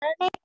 nih?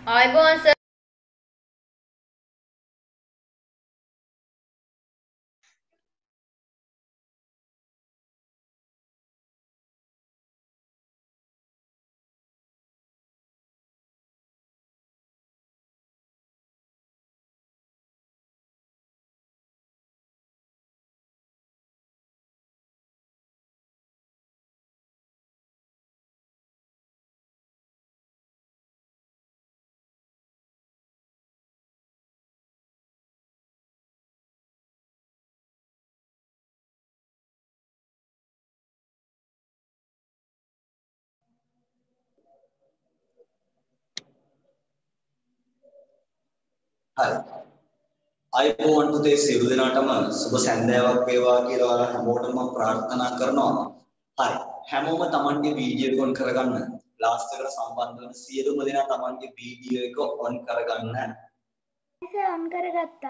ආයුබෝවන් sir. හරි. අයිබෝවන් පුතේ සියලු දෙනාටම සුබ සන්ධ්‍යාවක් වේවා කියලා ඔයාලා හැමෝටම මම ප්‍රාර්ථනා කරනවා. හරි. හැමෝම Tamanගේ වීඩියෝ එක ඔන් කරගන්න. ක්ලාස් එකට සම්බන්ධ වෙන සියලුම දෙනා Tamanගේ වීඩියෝ එක ඔන් කරගන්න. සර් ඔන් කරගත්තා.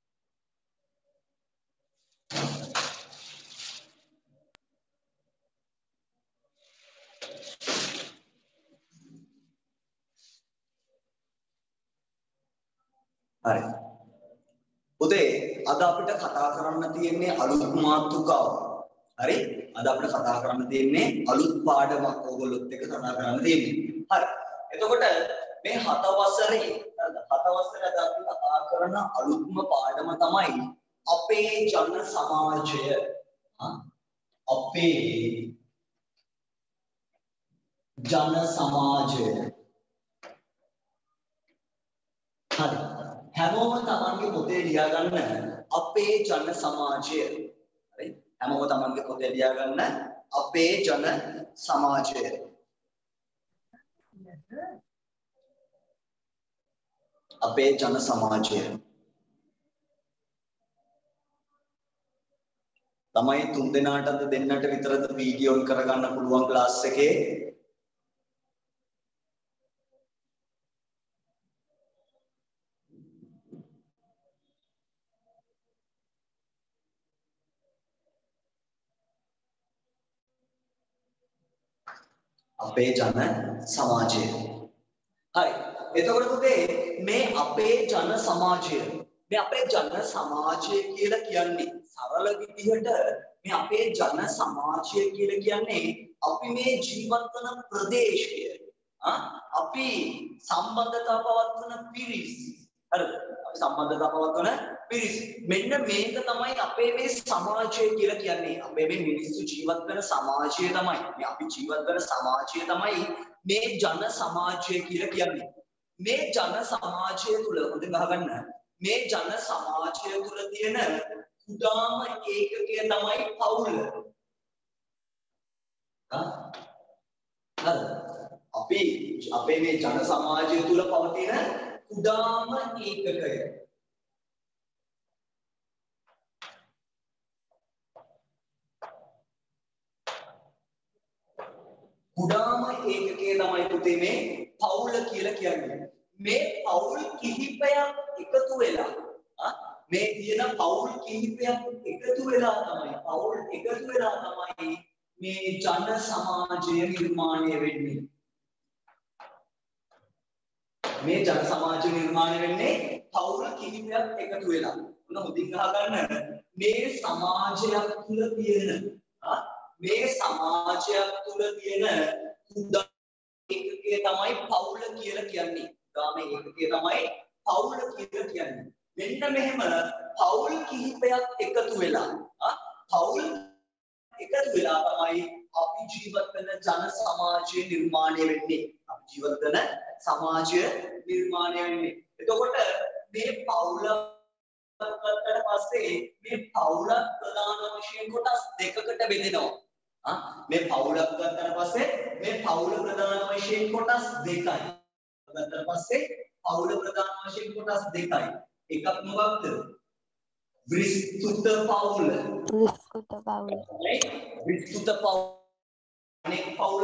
හරි. පුතේ අද අපිට කතා කරන්න තියෙන්නේ අලුත් මාතෘකාව. හරි? අද අපිට කතා කරන්න තියෙන්නේ අලුත් පාඩමක් ඕගොල්ලොත් එක්ක කතා කරන්න තියෙන්නේ. හරි. එතකොට මේ 7 වසරේ හරිද? 7 වසරේ අද අපි කතා කරන අලුත්ම පාඩම තමයි අපේ ජන සමාජය. අපේ ජන සමාජය. හරි. හැමෝම තමන්ගේ පොතේ ලියා ගන්න අපේ ජන සමාජය. හරි? හැමෝම තමන්ගේ පොතේ ලියා ගන්න අපේ ජන සමාජය. අපේ ජන සමාජය. තමයි 3 දෙනාටද දෙන්නට විතරද වීඩියෝ ඔන් කරගන්න පුළුවන් ක්ලාස් එකේ. අපේ ජන සමාජය. හරි. එතකොට පුතේ මේ අපේ ජන සමාජය කියලා කියන්නේ සරල විදිහට මේ අපේ ජන සමාජය කියලා කියන්නේ අපි මේ ජීවත් වන ප්‍රදේශය. අපි සම්බන්ධතා පවත්වන පිරිස්. හරිද? අපි සම්බන්ධතා පවත්වන පිරිස්. මෙන්න මේක තමයි අපේ මේ සමාජය කියලා කියන්නේ. අපේ මේ මිනිස්සු ජීවත් වෙන සමාජය තමයි. මේ අපි ජීවත් වෙන සමාජය තමයි මේ ජන සමාජය කියලා කියන්නේ. මේ ජන සමාජය තුල හොඳින් අහගන්න. මේ ජන සමාජය තුල තියෙන කුඩාම ඒකකය තමයි පවුල. හරි. අපේ මේ ජන සමාජය තුල පවතින කුඩාම ඒකකය. කුඩාම ඒකකය තමයි පුතේ මේ පවුල කියලා කියන්නේ. මේ පවුල් කිහිපයක් එකතු වෙලා මේ තියෙන පවුල් කිහිපයක් එකතු වෙලා තමයි මේ ජන සමාජය නිර්මාණය වෙන්නේ. මේ ජන සමාජය නිර්මාණය වෙන්නේ පවුල් කිහිපයක් එකතු වෙලා. මොන හොඳින් අහගන්න. මේ සමාජයක් තුල තියෙන කුඩා ඒකකය තමයි පවුල කියලා කියන්නේ. කුඩාම ඒකකය තමයි පවුල කියලා කියන්නේ. මෙන්න මෙහෙම පවුල් කිහිපයක් එකතු වෙලා තමයි අපි ජීවත් වෙන ජන සමාජය නිර්මාණය වෙන්නේ. අපි ජීවත් වෙන සමාජය නිර්මාණය වෙන්නේ. එතකොට මේ පවුල ගත්තට පස්සේ මේ පවුල ප්‍රධාන වශයෙන් කොටස් දෙකකට බෙදෙනවා. මේ පවුලක් ගත්තට පස්සේ මේ පවුල ප්‍රධාන වශයෙන් කොටස් දෙකයි. ගත්තට පස්සේ පවුල ප්‍රධාන වශයෙන් කොටස් දෙකයි. එකක් මොකක්ද? විස්තෘත පවුල. විස්තෘත පවුල. අනෙක් පවුල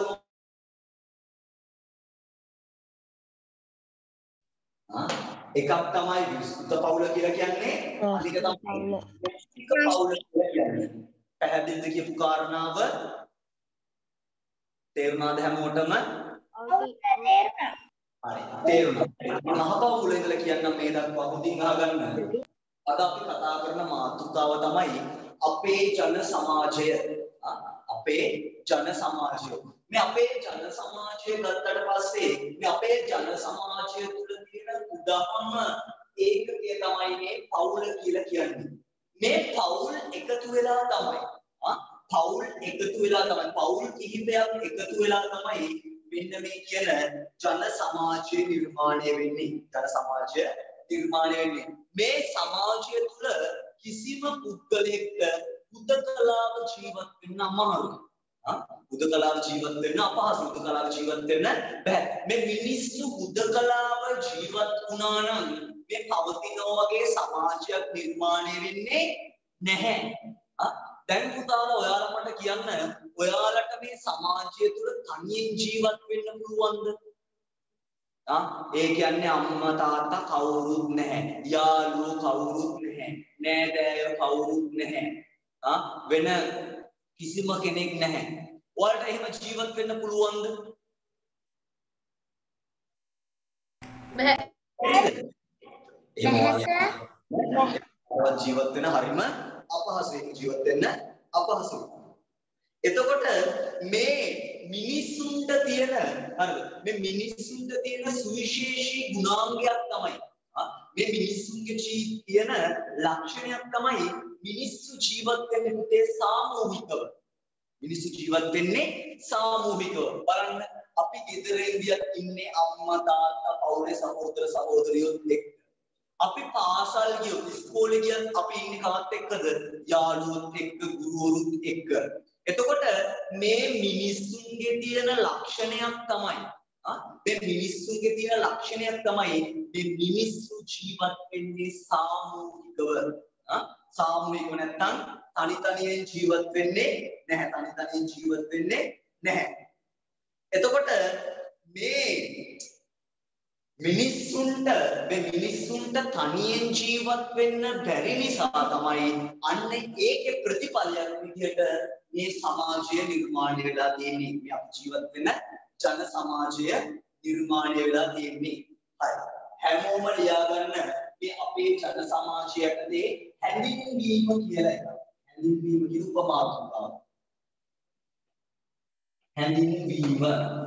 එකක් තමයි විස්තෘත පවුල කියලා කියන්නේ. අනික තමයි ව්‍යක්තිගත පවුල කියලා කියන්නේ. පැහැදිලිද කියපු කාරණාව? තේරුණාද හැමෝටම? ඔව් තේරුණා. හරි. තේරුණා. මහපවුල ඉඳලා කියන්න මේ දක්වා හොඳින් අහගන්න. අද අපි කතා කරන මාතෘකාව තමයි අපේ ජන සමාජය. අපේ ජන සමාජය. මේ අපේ ජන සමාජය ගත්තට පස්සේ මේ අපේ ජන සමාජය තුළ තියෙන උදාහම ඒකකය තමයි මේ පවුල කියලා කියන්නේ. මේ පවුල් එකතු වෙලා තමයි පවුල් එකතු වෙලා තමයි පවුල් කිහිපයක් එකතු වෙලා තමයි මෙන්න මේ කියන ජන සමාජය නිර්මාණය වෙන්නේ. ජන සමාජය නිර්මාණය වෙන්නේ. මේ සමාජය තුළ කිසිම පුද්ගලයෙක්ට පුදකලාව ජීවත් වෙන්න අමාරුයි. පුදකලාව ජීවත් වෙන්න අපහසුයි. පුදකලාව ජීවත් වෙන්න බෑ. මේ මිනිස්සු පුදකලාව ජීවත් වුණා නම් මේ පවතින වගේ සමාජයක් නිර්මාණය වෙන්නේ නැහැ. දැන් පුතාලා ඔයාලා මට කියන්න ඔයාලට මේ සමාජය තුළ තනියෙන් ජීවත් වෙන්න පුළුවන්ද? ඒ කියන්නේ අම්මා තාත්තා කවුරුත් නැහැ. යාළුවෝ කවුරුත් නැහැ. නෑදෑයෝ කවුරුත් නැහැ. වෙන කිසිම කෙනෙක් නැහැ. ඔයාලට එහෙම ජීවත් වෙන්න පුළුවන්ද? බැහැ. ජීවත් වෙන හරිම අපහසුයි. ජීවත් වෙන්න අපහසුයි. එතකොට මේ මිනිසුන්ට තියෙන හරිද? මේ මිනිසුන්ට තියෙන සුවිශේෂී ගුණාංගයක් තමයි මේ මිනිසුන්ගේ තියෙන ලක්ෂණයක් තමයි මිනිස්සු ජීවත් වෙන්නේ පුතේ සාමූහිකව. මිනිස්සු ජීවත් වෙන්නේ සාමූහිකව. බලන්න අපි ගෙදර ඉන්නේ අම්මා තාත්තා පවුලේ සහෝදර සහෝදරියොත් එක්ක. අපි පාසල් ගියොත් ඉස්කෝලේ ගියත් අපි ඉන්නේ කාත් එක්කද? යාළුවොත් එක්ක ගුරුවරුත් එක්ක. එතකොට මේ මිනිස්සුන්ගේ තියෙන ලක්ෂණයක් තමයි මේ මිනිස්සුන්ගේ තියෙන ලක්ෂණයක් තමයි මේ මිනිස්සු ජීවත් වෙන්නේ සාමූහිකව. සාමූහිකව නැත්නම් තනි තනියෙන් ජීවත් වෙන්නේ නැහැ. තනි තනියෙන් ජීවත් වෙන්නේ නැහැ. එතකොට මේ මිනිස්සුන්ට තනියෙන් ජීවත් වෙන්න බැරි නිසා තමයි අන්න ඒකේ ප්‍රතිඵලයක් විදිහට මේ සමාජය නිර්මාණය වෙලා තියෙන්නේ. මේ අපි ජීවත් වෙන ජන සමාජය නිර්මාණය වෙලා තියෙන්නේ. හරි. හැමෝම ලියාගන්න මේ අපේ ජන සමාජයටදී හැඳින්වීම කියලා එකක්. හැඳින්වීම කියන උපමාතුකාව. හැඳින්වීම.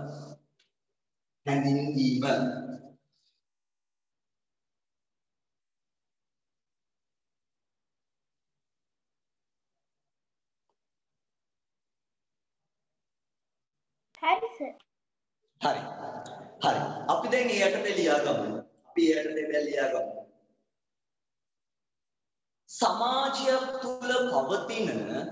හරි සර්. හරි. අපි දැන් එයටදී ලියාගමු. සමාජයක් තුල පවතින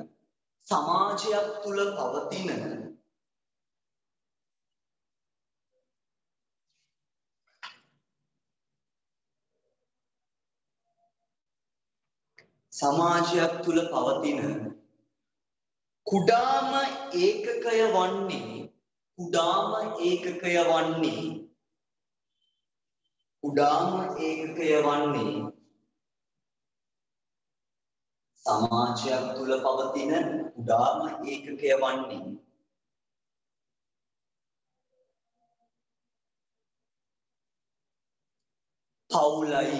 කුඩාම ඒකකය වන්නේ සමාජයක් තුල පවතින කුඩාම ඒකකය වන්නේ පවුලයි.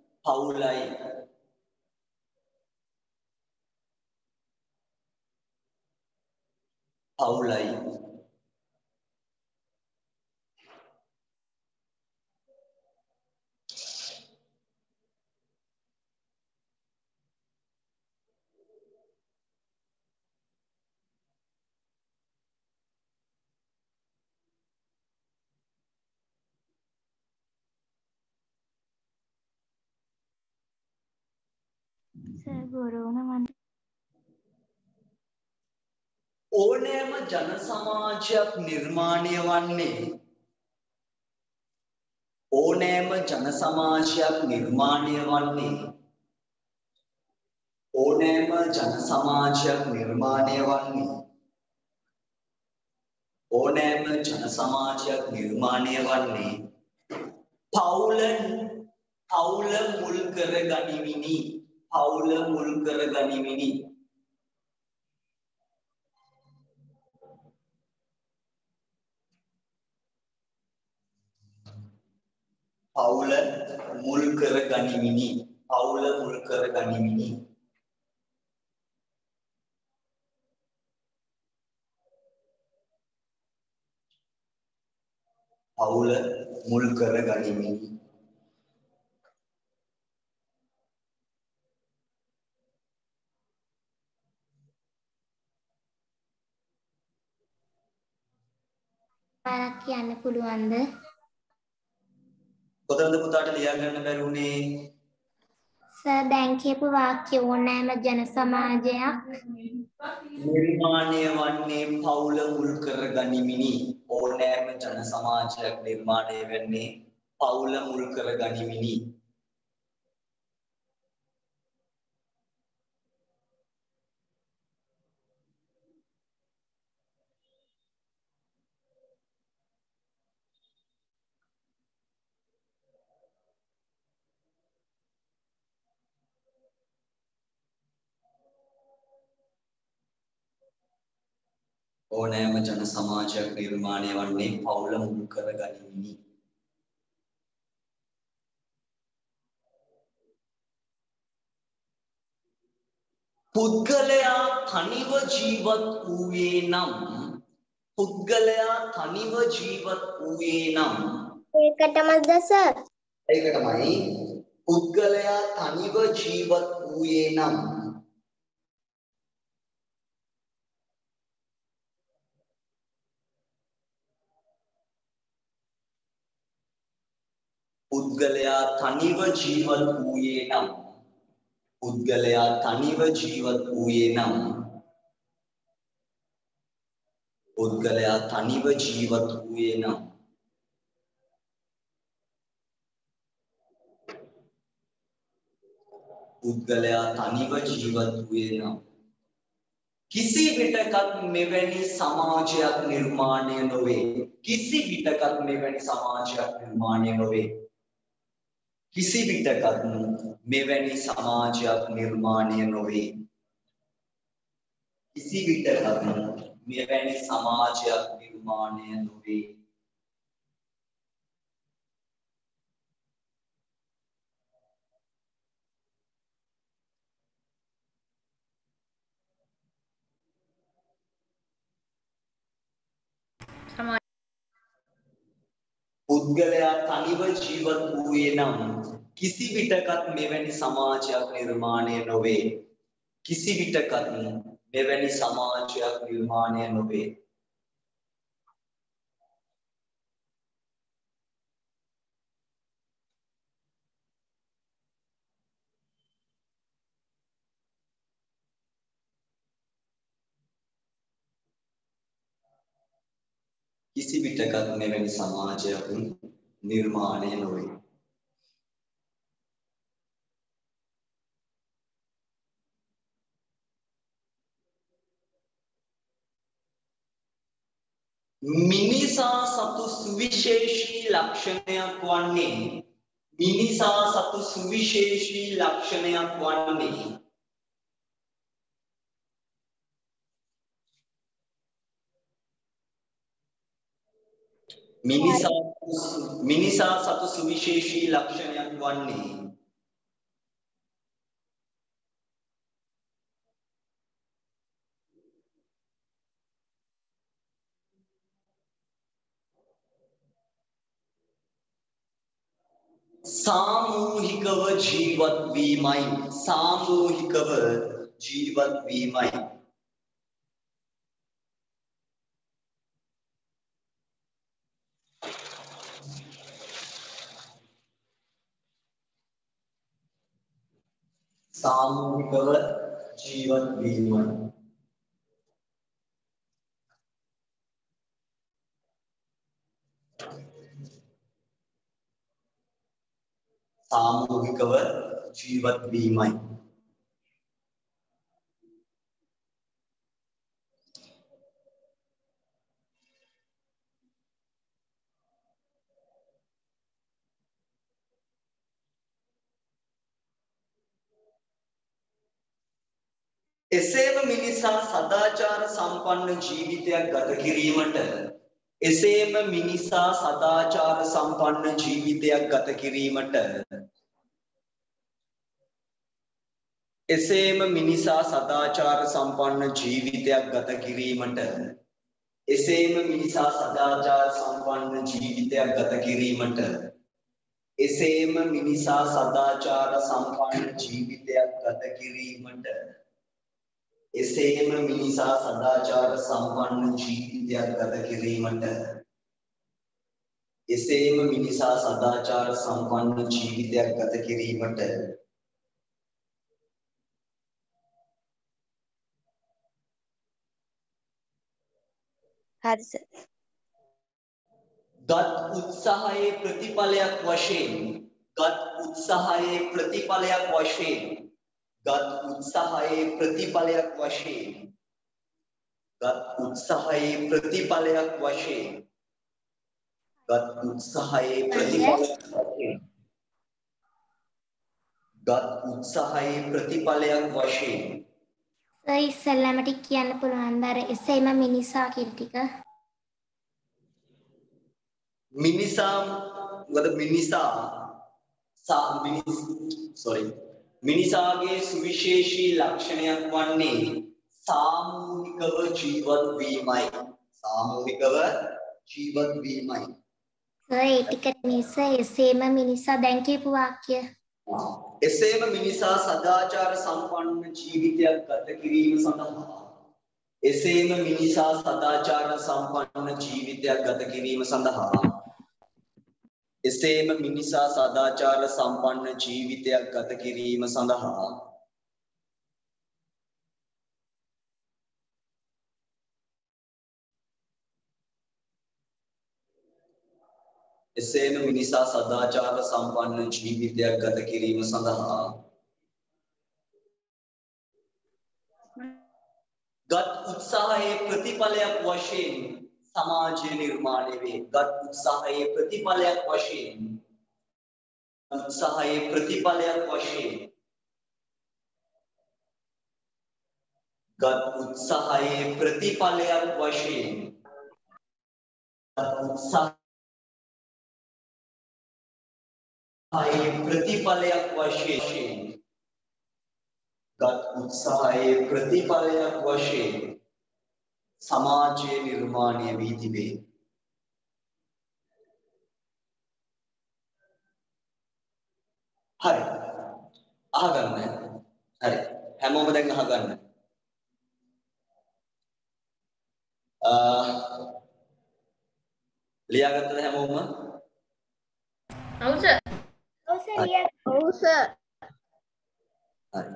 සර් බොරුවම ඕනෑම ජන සමාජයක් නිර්මාණය වන්නේ පවුල මුල් කරගනිමිනි. පවුල මුල් කර ගනිමිනි. පවුල මුල් කර ගනිමිනි. පවුල මුල් කර ගනිමිනි. පාරක් කියන්න පුළුවන්ද? කොතනද පුතාට ලියා ගන්න බැරි උනේ? සර් දැන් කියපු වාක්‍ය ඕනෑම ජන සමාජයක් නිර්මාණය වන්නේ පවුල මුල් කර ගනිමිනි. ඕනෑම ජන සමාජයක් නිර්මාණය වෙන්නේ පවුල මුල් කර ගනිමිනි. ඕනෑම ජන සමාජයක් නිර්මාණය වන්නේ පවුල මුල් කර ගනිමිනි. පුද්ගලයා තනිව ජීවත් වූයේ නම් පුද්ගලයා තනිව ජීවත් වූයේ නම් ඒකටමද සර්? ඒකටමයි පුද්ගලයා තනිව ජීවත් වූයේ නම් පුද්ගලයා තනිව ජීවත් වූයේ නම් පුද්ගලයා තනිව ජීවත් වූයේ නම් පුද්ගලයා තනිව ජීවත් වූයේ නම් පුද්ගලයා තනිව ජීවත් වූයේ නම් කිසි විටකත් මෙවැනි සමාජයක් නිර්මාණය නොවේ. කිසි විටකත් මෙවැනි සමාජයක් නිර්මාණය නොවේ. කිසි විටකත් මෙවැනි සමාජයක් නිර්මාණය නොවේ. කිසි විටකත් මෙවැනි සමාජයක් නිර්මාණය නොවේ. පුද්ගලයා තනිව ජීවත් වූයේ නම් කිසි විටකත් මෙවැනි සමාජයක් නිර්මාණය නොවේ. කිසි විටකත් මෙවැනි සමාජයක් නිර්මාණය නොවේ. කිසි විටකත් මෙවැනි සමාජයක් නිර්මාණය නොවේ. මිනිසා සතු සුවිශේෂී ලක්ෂණයක් වන්නේ මිනිසා සතු සුවිශේෂී ලක්ෂණයක් වන්නේ මිනිසා සතු සුවිශේෂී ලක්ෂණයක් වන්නේ सामूहिकव जीवत वीमයි. सामूहिकव जीवत वीमයි. सामूहिकव जीवत वीमයි. सामूहिकव जीवत वीमයි. එසේම මිනිසා සදාචාර සම්පන්න ජීවිතයක් ගත කිරීමට එසේම මිනිසා සදාචාර සම්පන්න ජීවිතයක් ගත කිරීමට එසේම මිනිසා සදාචාර සම්පන්න ජීවිතයක් ගත කිරීමට එසේම මිනිසා සදාචාර සම්පන්න ජීවිතයක් ගත කිරීමට එසේම මිනිසා සදාචාර සම්පන්න ජීවිතයක් ගත කිරීමට එසේම මිනිසා සදාචාර සම්පන්න ජීවිතයක් ගත කිරීමට එසේම මිනිසා සදාචාර සම්පන්න ජීවිතයක් ගත කිරීමට හරි සර්. ගත් උත්සාහයේ ප්‍රතිඵලයක් වශයෙන් ගත් උත්සාහයේ ප්‍රතිඵලයක් වශයෙන් ගත් උත්සාහයේ ප්‍රතිඵලයක් වශයෙන් ගත් උත්සාහයේ ප්‍රතිඵලයක් වශයෙන් ගත් උත්සාහයේ ප්‍රතිඵලයක් වශයෙන් ගත් උත්සාහයේ ප්‍රතිඵලයක් වශයෙන් සර් ඉස්සෙල්ලාම ටික කියන්න පුළුවන් අර එසේම මිනිසා කියන ටික. මිනිසාගේ සුවිශේෂී ලක්ෂණයක් වන්නේ සාමූහිකව ජීවත් වීමයි. සාමූහිකව ජීවත් වීමයි. සර් ඒ ටිකට නිසා එසේම මිනිසා දැන් කියපු වාක්‍ය. එසේම මිනිසා සදාචාර සම්පන්න ජීවිතයක් ගත කිරීම සඳහා එසේම මිනිසා සදාචාර සම්පන්න ජීවිතයක් ගත කිරීම සඳහා එසේම මිනිසා සදාචාර සම්පන්න ජීවිතයක් ගත කිරීම සඳහා එසේම මිනිසා සදාචාර සම්පන්න ජීවිතයක් ගත කිරීම සඳහා ගත් උත්සාහයේ ප්‍රතිඵලයක් වශයෙන් සමාජය නිර්මාණය වේ. ගත් උත්සාහයේ ප්‍රතිඵලයක් වශයෙන් උත්සාහයේ ප්‍රතිඵලයක් වශයෙන් ගත් උත්සාහයේ ප්‍රතිඵලයක් වශයෙන් ගත් උත්සාහයේ ප්‍රතිඵලයක් වශයෙන් ගත් උත්සාහයේ ප්‍රතිඵලයක් වශයෙන් සමාජයේ නිර්මාණය වී තිබේ. හරි. අහගන්න. හරි. හැමෝම දැන් අහගන්න. ලියාගත්තද හැමෝම? ඔව් සර්. ඔව් සර් ඔව් සර්. හරි.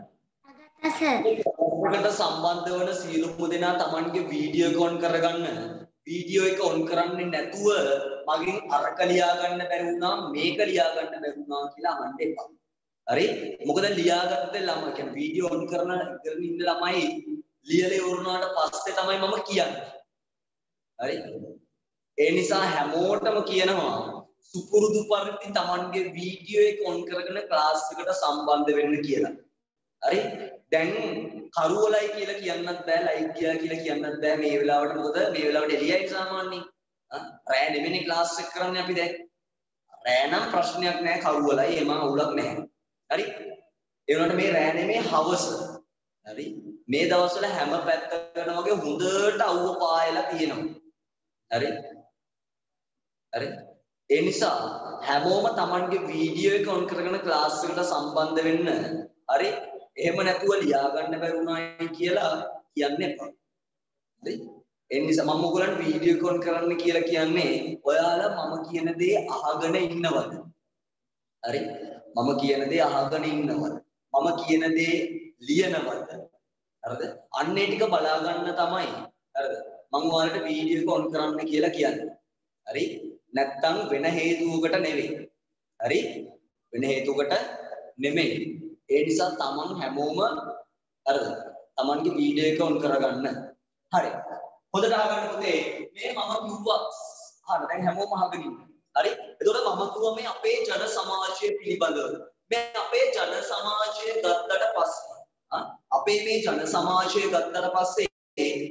සර් ඔකට සම්බන්ධ වන සියලුම දෙනා Tamanගේ වීඩියෝ එක ඔන් කරගන්න. වීඩියෝ එක ඔන් කරන්නේ නැතුව මගෙන් අරක ලියා ගන්න බැරි වුණා මේක ලියා ගන්න බැරි වුණා කියලා අහන්න එපා. හරි? මොකද ලියාගත්ත ළමයි කියන්නේ වීඩියෝ ඔන් කරන ඉන්න ළමයි ලියලා ඉවරනාට පස්සේ තමයි මම කියන්නේ. හරි? ඒ නිසා හැමෝටම කියනවා සුපුරුදු පරිදි Tamanගේ වීඩියෝ එක ඔන් කරගෙන ක්ලාස් එකට සම්බන්ධ වෙන්න කියලා. හරි? දැන් කරුවලයි කියලා කියන්නත් බෑ ලයික් කියලා කියන්නත් බෑ මේ වෙලාවට මොකද මේ වෙලාවට එළියයි සාමාන්‍යයෙන් රෑ නෙමෙයි ක්ලාස් එක කරන්නේ අපි දැන් රෑ නම් ප්‍රශ්නයක් නෑ කරුවලයි එහෙම අවුලක් නැහැ හරි ඒ වුණාට මේ රෑ නෙමෙයි හවස හරි මේ දවස්වල හැම පැත්තකටම වගේ හොඳට අවුව පායලා තියෙනවා හරි හරි ඒ නිසා හැමෝම Tamanගේ වීඩියෝ එක ඔන් කරගෙන ක්ලාස් එකට සම්බන්ධ වෙන්න හරි එහෙම නැතුව ලියා ගන්න බැරුණායි කියලා කියන්න එපා. හරි? ඒ නිසා මම ඔයගොල්ලන්ට වීඩියෝ කොල් කරන්න කියලා කියන්නේ ඔයාලා මම කියන දේ අහගෙන ඉන්නවද? හරි? මම කියන දේ අහගෙන ඉන්නවද? මම කියන දේ ලියනවද? හරිද? අන්නේ ටික බලා ගන්න තමයි. හරිද? මම ඔයාලට වීඩියෝ කොල් කරන්න කියලා කියන්නේ. හරි? නැත්තම් වෙන හේතුවකට නෙවෙයි. හරි? වෙන හේතුවකට නෙමෙයි. ඒ නිසා Taman හැමෝම හරිද? Tamanගේ වීඩියෝ එක ඔන් කරගන්න. හරි. හොඳට අහගන්න පුතේ. මේ මම කිව්වා. හරි. දැන් හැමෝම අහගෙන ඉන්න. හරි? එතකොට මම කිව්වා මේ අපේ ජන සමාජය පිළිබඳව. මේ අපේ ජන සමාජය ගත්තට පස්සේ අපේ මේ ජන සමාජය ගත්තට පස්සේ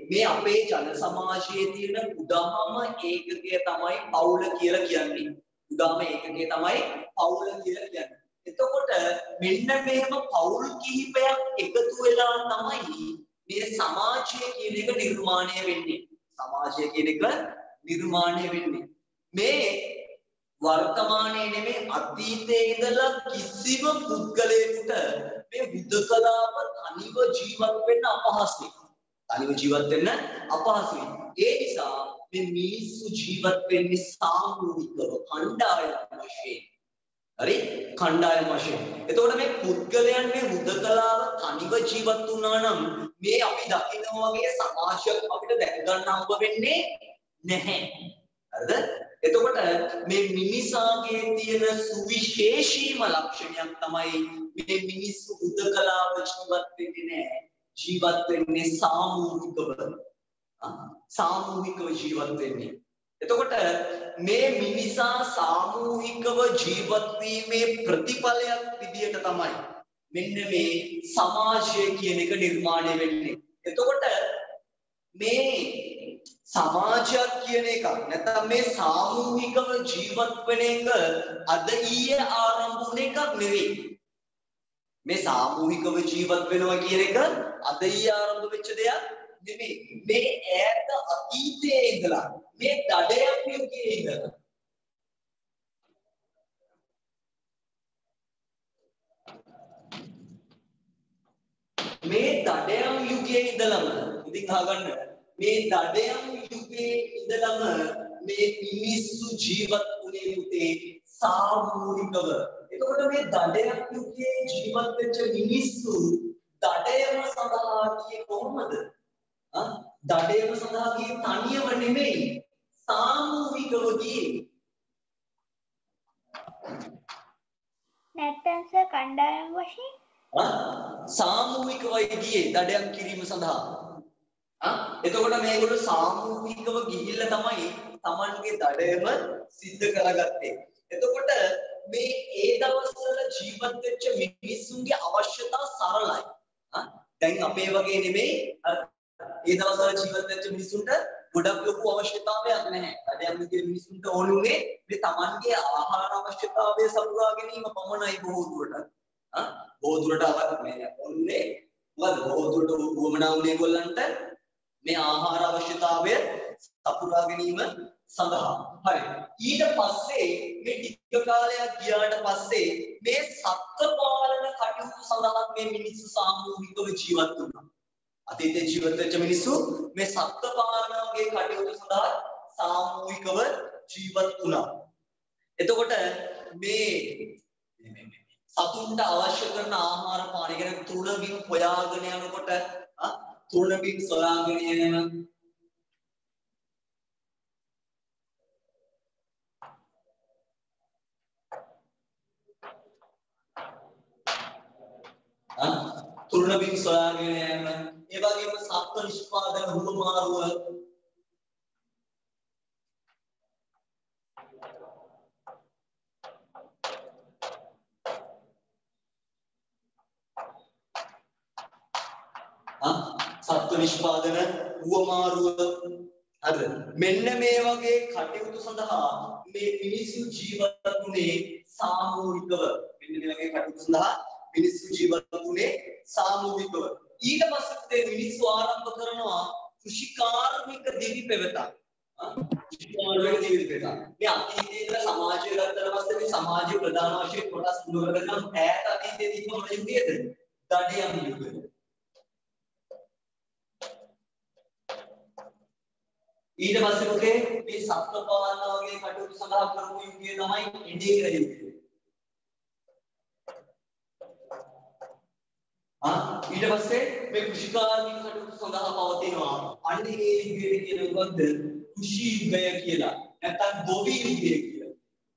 මේ අපේ ජන සමාජයේ තියෙන උදාහම ඒකකය තමයි පවුල කියලා කියන්නේ. උදාහම ඒකකය තමයි පවුල කියලා කියන්නේ. එතකොට මෙන්න මේක පවුල් කිහිපයක් එකතු වෙලා තමයි මේ සමාජය කියන එක නිර්මාණය වෙන්නේ. සමාජය කියන එක නිර්මාණය වෙන්නේ. මේ වර්තමානයේ නෙමෙයි අතීතයේ ඉඳලා කිසිම පුද්ගලයෙකුට මේ බුද්ධකලාව තනිව ජීවත් වෙන්න අපහසුයි. තනිව ජීවත් වෙන්න අපහසුයි. ඒ නිසා මේ මිනිස්සු ජීවත් වෙන්නේ සාමූහිකව කණ්ඩායම් වශයෙන්. හරි? කණ්ඩායම් වශයෙන්. එතකොට මේ පුද්ගලයන් මේ බුද්ධකලාව තනිව ජීවත් වුණා නම් මේ අපි දකිනවා වගේ සමාජයක් අපිට දැක ගන්න හම්බ වෙන්නේ නැහැ. හරිද? එතකොට මේ මිනිසාගේ තියෙන සුවිශේෂීම ලක්ෂණයක් තමයි මේ මිනිස්සු බුද්ධකලාව ජීවත් වෙන්නේ නැහැ. ජීවත් වෙන්නේ සාමූහිකව. සාමූහිකව ජීවත් වෙන්නේ. එතකොට මේ මිනිසා සාමූහිකව ජීවත් වීමේ ප්‍රතිඵලයක් විදියට තමයි මෙන්න මේ සමාජය කියන එක නිර්මාණය වෙන්නේ. එතකොට මේ සමාජයක් කියන එක නැත්නම් මේ සාමූහිකව ජීවත් වෙන එක අද ඊයේ ආරම්භ වුණ එකක් නෙවෙයි. මේ සාමූහිකව ජීවත් වෙනවා කියන එක අද ඊයේ ආරම්භ වෙච්ච දෙයක් නෙමෙයි. මේ ඈත අතීතයේ ඉඳලා මේ දඩයම් යුගයේ ඉඳලා මේ දඩයම් යුගයේ ඉඳලම ඉතින් අහගන්න මේ දඩයම් යුගයේ ඉඳලම මේ මිනිස්සු ජීවත් වුණේ පුතේ සාමූහිකව. එතකොට මේ දඩයම් යුගයේ ජීවත් වෙච්ච මිනිස්සු දඩයම සඳහා ගියේ කොහොමද? දඩයම සඳහා ගියේ තනියම නෙමෙයි සාමූහිකව ගියේ. නැත්තම් සර් කණ්ඩායම් වශයෙන් සාමූහිකවයි ගියේ දඩයම් කිරීම සඳහා. එතකොට මේගොල්ලෝ සාමූහිකව ගිහිල්ලා තමයි Tamanගේ දඩයම සිද්ධ කරගත්තේ. එතකොට මේ ඒ දවස්වල ජීවත් වෙච්ච මිනිස්සුන්ගේ අවශ්‍යතා සරලයි. දැන් අපේ වගේ නෙමෙයි ඒ දවස්වල ජීවත් වෙච්ච මිනිස්සුන්ට ගොඩක් ලොකු අවශ්‍යතාවයක් නැහැ. දඩයම් කිරීම මිනිස්සුන්ට ඕනුනේ මේ Tamanගේ ආහාර අවශ්‍යතාවය සපුරා ගැනීම පමණයි බොහෝ දුරට. බොහෝ දුරට අවශ්‍ය ඕනේ මොකද බොහෝ දුරට වුවමනා වුණේ ඒගොල්ලන්ට මේ ආහාර අවශ්‍යතාවය සපුරා ගැනීම සඳහා. හරි. ඊට පස්සේ මේ ටික කාලයක් ගියාට පස්සේ මේ සත්ත්ව පාලන කටයුතු සඳහා මේ මිනිස්සු සාමූහිකව ජීවත් වුණා. අතීතයේ ජීවත් වෙච්ච මිනිස්සු මේ සත්ත්ව පාලනගේ කටයුතු සඳහා සාමූහිකව ජීවත් වුණා. එතකොට මේ සතුන්ට අවශ්‍ය කරන ආහාර පාන ගැන තුනකින් හොයාගෙන යනකොට තුනකින් සොයාගෙන යන තුනකින් සොයාගෙන යන ඒ වගේම සත්ත්ව නිෂ්පාදන හුවමාරුව සත්ත්ව නිෂ්පාදන වුවමාරුව හරිද මෙන්න මේ වගේ කටයුතු සඳහා මේ මිනිස්සු ජීවත් වුණේ සාමූහිකව මෙන්න මේ වගේ කටයුතු සඳහා මිනිස්සු ජීවත් වුණේ සාමූහිකව ඊට පස්සේ මිනිස්සු ආරම්භ කරනවා කෘෂිකාර්මික දිවි පෙවතක් කෘෂිකාර්මික දිවි පෙවතක් මේ අතීතයේ ඉඳලා සමාජය ගත්තට පස්සේ මේ සමාජයේ ප්‍රධාන වශයෙන් කොටස් තුනකට ගන්න ඈත අතීතයේ තිබුණ මොන යුගයේද දඩයම් යුගය ඊට පස්සේ මොකේ මේ සත්ත්ව පාලන වගේ කටයුතු සඳහා කරපු යුගය තමයි ඉන්දියානු යුගය. ඊට පස්සේ මේ කෘෂිකාර්මික කටයුතු සඳහා පවතිනවා අන්නේ ඒ යුගයේ කියන මොකද්ද කෘෂි යුගය කියලා. නැත්නම් ගොවි යුගය කියලා.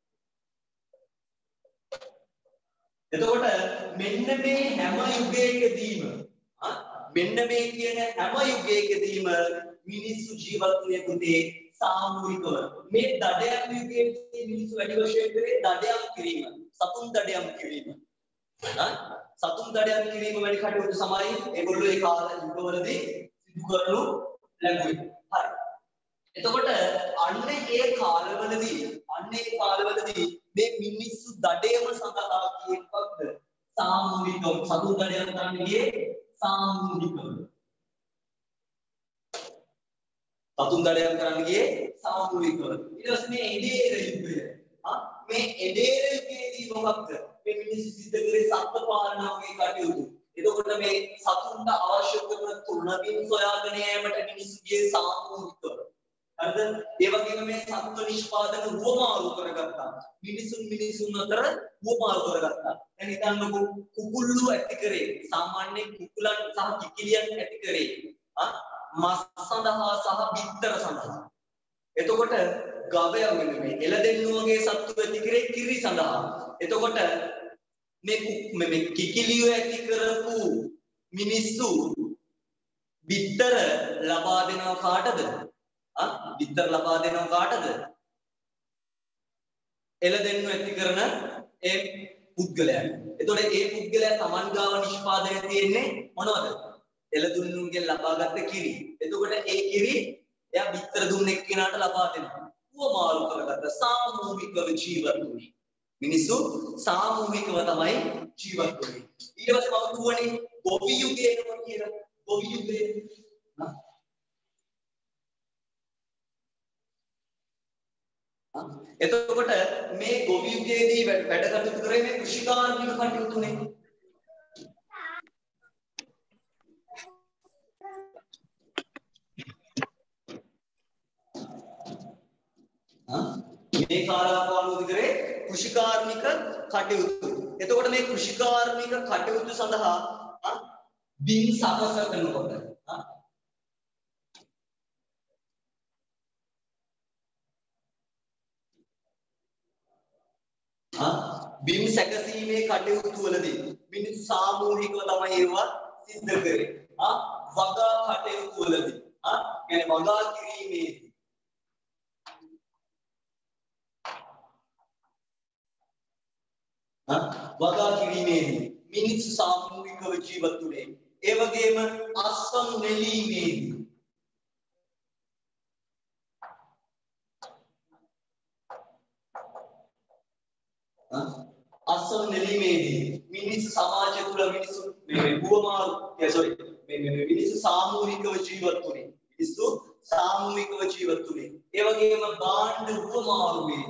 එතකොට මෙන්න මේ හැම යුගයකදීම මෙන්න මේ කියන හැම යුගයකදීම මිනිස්සු ජීවත් වුණේ පුතේ සාමූහිකව මේ දඩයම් යුගයේ මිනිස්සු වැඩි වශයෙන් කරේ දඩයම් කිරීම සතුන් දඩයම් කිරීම සතුන් දඩයම් කිරීම වැනි කටයුතු සමයි ඒගොල්ලෝ ඒ කාල යුගවලදී සිදු කරනු ලැබුවේ. හරි. එතකොට අන්න ඒ කාලවලදී මේ මිනිස්සු දඩේම සඳහා කියනකක්ද සාමූහිකව සතුන් දඩයන් කරන්න ගියේ සාමූහිකව. සතුන් දඩයන් කරන්න ගියේ සාමූහිකව. ඊට පස්සේ මේ එඩේර යුගය. මේ එඩේර යුගයේදී මොකක්ද? මේ මිනිස්සු සිද්ධ කරේ සත්ත්ව පාලනාවේ කටයුතු. එතකොට මේ සතුන්ට අවශ්‍ය කරන තුනකින් සොයාගෙන යෑමට මිනිස්සු ගියේ සාමූහිකව. හරිද? ඒ වගේම මේ සත්ත්ව නිෂ්පාදන වුවමාරු කරගත්තා. මිනිසුන් අතර වුවමාරු කරගත්තා. දැන් හිතන්නකො කුකුල්ලු ඇති කරේ සාමාන්‍ය කුකුලන් සහ කිකිලියන් ඇති කරේ මස් සඳහා සහ බිත්තර සඳහා. එතකොට ගවයා මේ එළදෙන්නු වගේ සත්තු ඇති කරේ කිරි සඳහා. එතකොට මේ කිකිලියෝ ඇති කරපු මිනිස්සු බිත්තර ලබා දෙනවා කාටද? බිත්තර ලබා දෙනවා කාටද? එළදෙන්නු ඇති කරන ඒ පුද්ගලයාට. එතකොට ඒ පුද්ගලයා Taman ගාව නිෂ්පාදනය තියෙන්නේ මොනවද? එළදුන්නුන්ගෙන් ලබාගත්ත කිරි. එතකොට ඒ කිරි එයා බිත්තර දුන්න එක්කෙනාට ලබා දෙනවා. වමාරු කරගත්ත සාමූහිකව ජීවත් වුණේ. මිනිස්සු සාමූහිකව තමයි ජීවත් වුණේ. ඊට පස්සේ මම කියවනේ ගොවි යුගය කියලා. ගොවි යුගය. එතකොට මේ ගොවි යුගයේදී වැඩ කටයුතු කරේ මේ කෘෂිකාර්මික කටයුතුනේ. මේ කාලාවවලදී කරේ කෘෂිකාර්මික කටයුතු. එතකොට මේ කෘෂිකාර්මික කටයුතු සඳහා බිම් සකස් කරනකොට බිම් සැකසීමේ කටයුතු වලදී මිනිස්සු සාමූහිකව තමයි ඒවා සිද්ධ කරේ. වගා කටයුතු වලදී يعني වගා කිරීමේදී වගා කිරීමේදී මිනිස්සු සාමූහිකව ජීවත් වුණේ. ඒ වගේම අස්වනු නෙලීමේදී අස්වනු නෙලීමේදී මිනිස්සු සමාජය තුළ මිනිස්සු මිනිස්සු සාමූහිකව ජීවත් වුණේ. මිනිස්සු සාමූහිකව ජීවත් වුණේ. ඒ වගේම භාණ්ඩ වුවමාරුවේ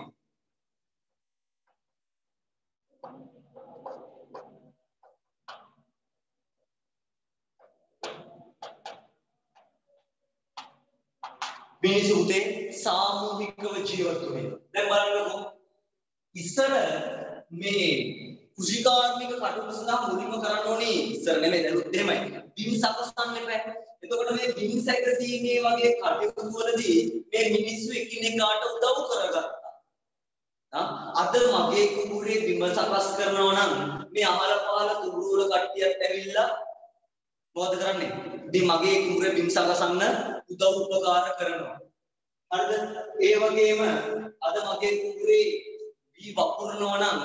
මිනිස්සු උදේ සාමූහිකව ජීවත් වුණේ. දැන් බලන්නකො ඉස්සර මේ කෘෂිකාර්මික කටයුතු සඳහා මුලින්ම කරන්න ඕනේ ඉස්සර නෙමෙයි දැනුත් එහෙමයි. බිම් සකසන්න එපා. එතකොට මේ බිම් සැකසීමේ වගේ කටයුතු වලදී මේ මිනිස්සු එකිනෙකාට උදව් කරගත්තා. අද මගේ කුඹුරේ බිම සකස් කරනවා නම් මේ අහල පහල කුඹුර වල කට්ටියත් ඇවිල්ලා මොකද කරන්නේ? ඉතින් මගේ කුඹුරේ බිම් සකසන්න උදව් උපකාර කරනවා. හරිද? ඒ වගේම අද මගේ කුඹුරේ වී වපුරනවා නම්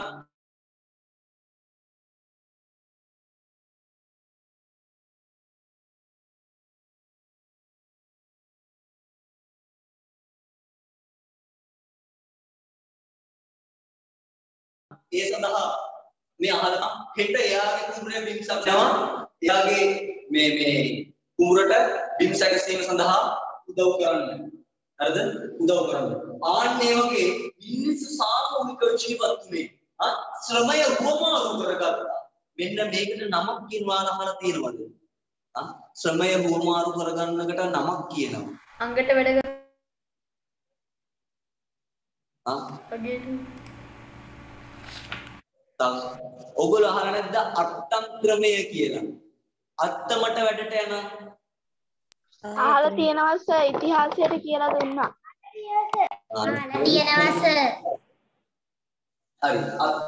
ඒ සඳහා මේ අහල හෙට එයාගේ කුඹුරේ බිම් සකසනවා. එයාගේ මේ කුඹුරට බිම් සැකසීම සඳහා උදව් කරන්න. හරිද? උදව් කරන්න. ආන්නේ වගේ මිනිස්සු සාමූහිකව ජීවත් වුණේ. ශ්‍රමය වුවමාරු කරගත්තා. මෙන්න මේකට නමක් කියනවා අහලා තියෙනවද? ශ්‍රමය වුවමාරු කරගන්නකට නමක් කියනවා. අංගට වැඩ කර ඔගොල්ලෝ අහලා නැද්ද අට්ටම්ක්‍රමය කියලා? අත්තමට වැඩට යන අහලා තියෙනවා සර් ඉතිහාසයට කියලා දුන්නා. තියෙනවා සර්. හරි.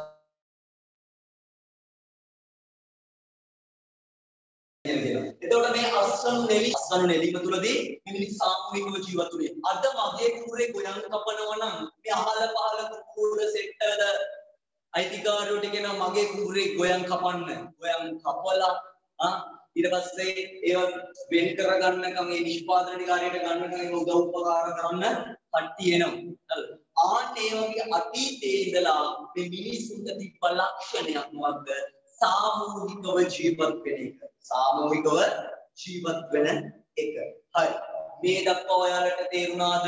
එතකොට මේ අස්වනු නෙලීම තුලදී මිනිස්සු සාමූහිකව ජීවත් වුණේ. අද මගේ කුඹුරේ ගොයන් කපනවා නම් මේ අහල පහල කුඹුර සෙට්ටවල අයිතිකාරයෝට කියනවා මගේ කුඹුරේ ගොයන් කපන්න. ගොයන් කපලා ඊට පස්සේ ඒව වෙන් කරගන්නකම මේ නිෂ්පාදන කාර්යයට ගන්නකම ඒ උදව් උපකාර කරන්න කට්ටිය එනවා. හරි. ආන්නේ වගේ අතීතයේ ඉඳලා මේ මිනිසුන්ට තිබ්බ ලක්ෂණයක් මොකද්ද? සාමූහිකව ජීවත් වෙන එක. සාමූහිකව ජීවත් වෙන එක. හරි. මේ දක්වා ඔයාලට තේරුණාද?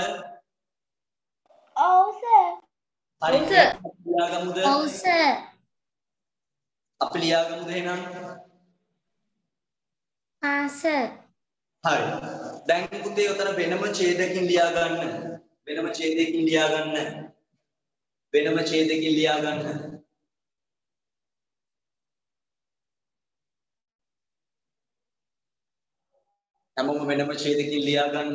ඔව් සර්. හරි. ඔව් සර්. ලියාගමුද? ඔව් සර්. අපි ලියාගමුද එහෙනම්? ආ සර්. හරි. දැන් පුතේ උතන වෙනම ඡේදකින් ලියා ගන්න. වෙනම ඡේදකින් ලියා ගන්න. වෙනම ඡේදකින් ලියා ගන්න. හැමෝම වෙනම ඡේදකින් ලියා ගන්න.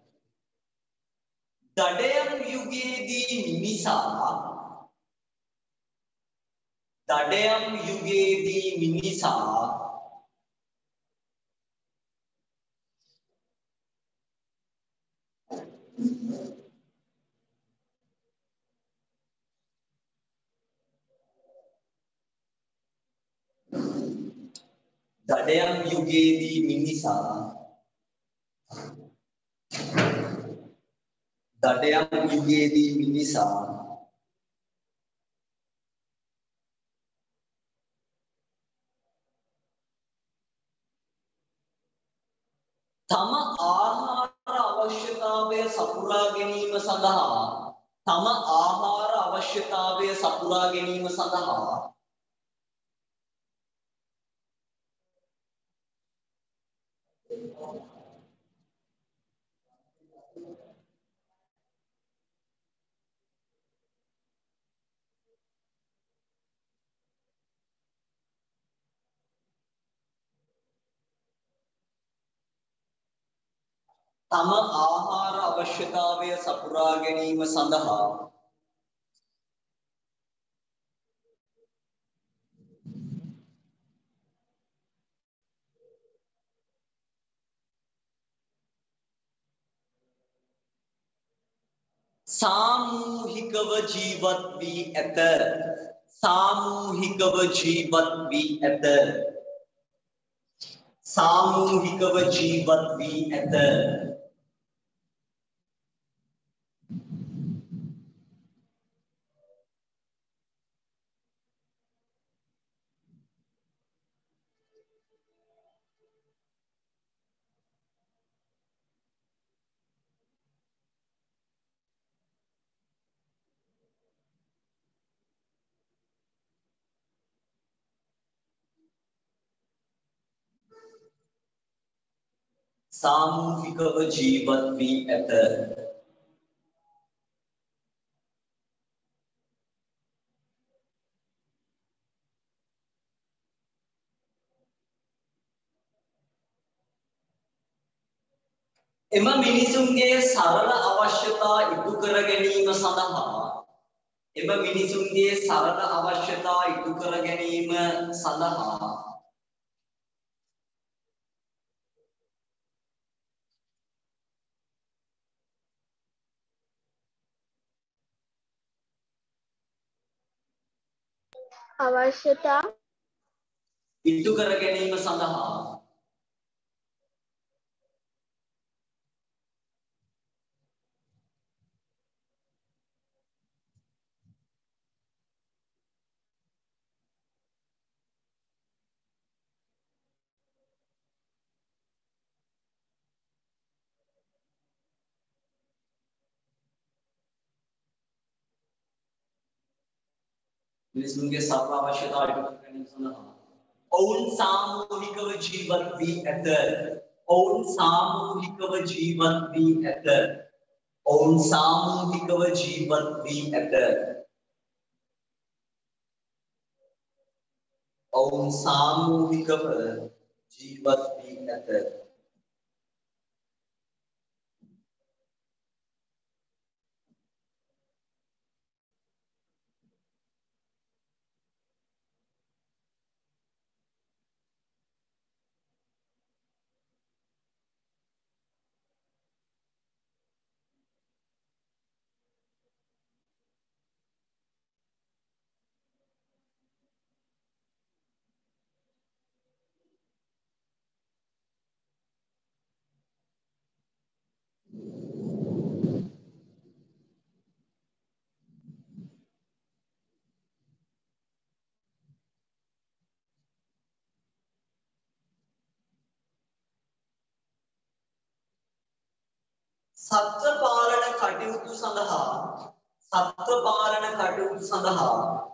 දඩයම් යුගයේදී මිනිසා දඩයම් යුගයේදී මිනිසා තම ආහාර අවශ්‍යතාවය සපුරා ගැනීම සඳහා සාමූහිකව ජීවත් වී ඇත. එම මිනිසුන්ගේ සරල අවශ්‍යතා ඉටු කර ගැනීම සඳහා අවශ්‍යතා ඉටු කර ගැනීම සඳහා මිනිසුන්ගේ සරල අවශ්‍යතා ඉටු කර ගැනීම සඳහා ඔවුන් සාමූහිකව ජීවත් වී ඇත. ඔවුන් සාමූහිකව ජීවත් වී ඇත. ඔවුන් සාමූහිකව ජීවත් වී ඇත. ඔවුන් සාමූහිකව ජීවත් වී ඇත. සත්ව පාලන කටයුතු සඳහා සත්ව පාලන කටයුතු සඳහා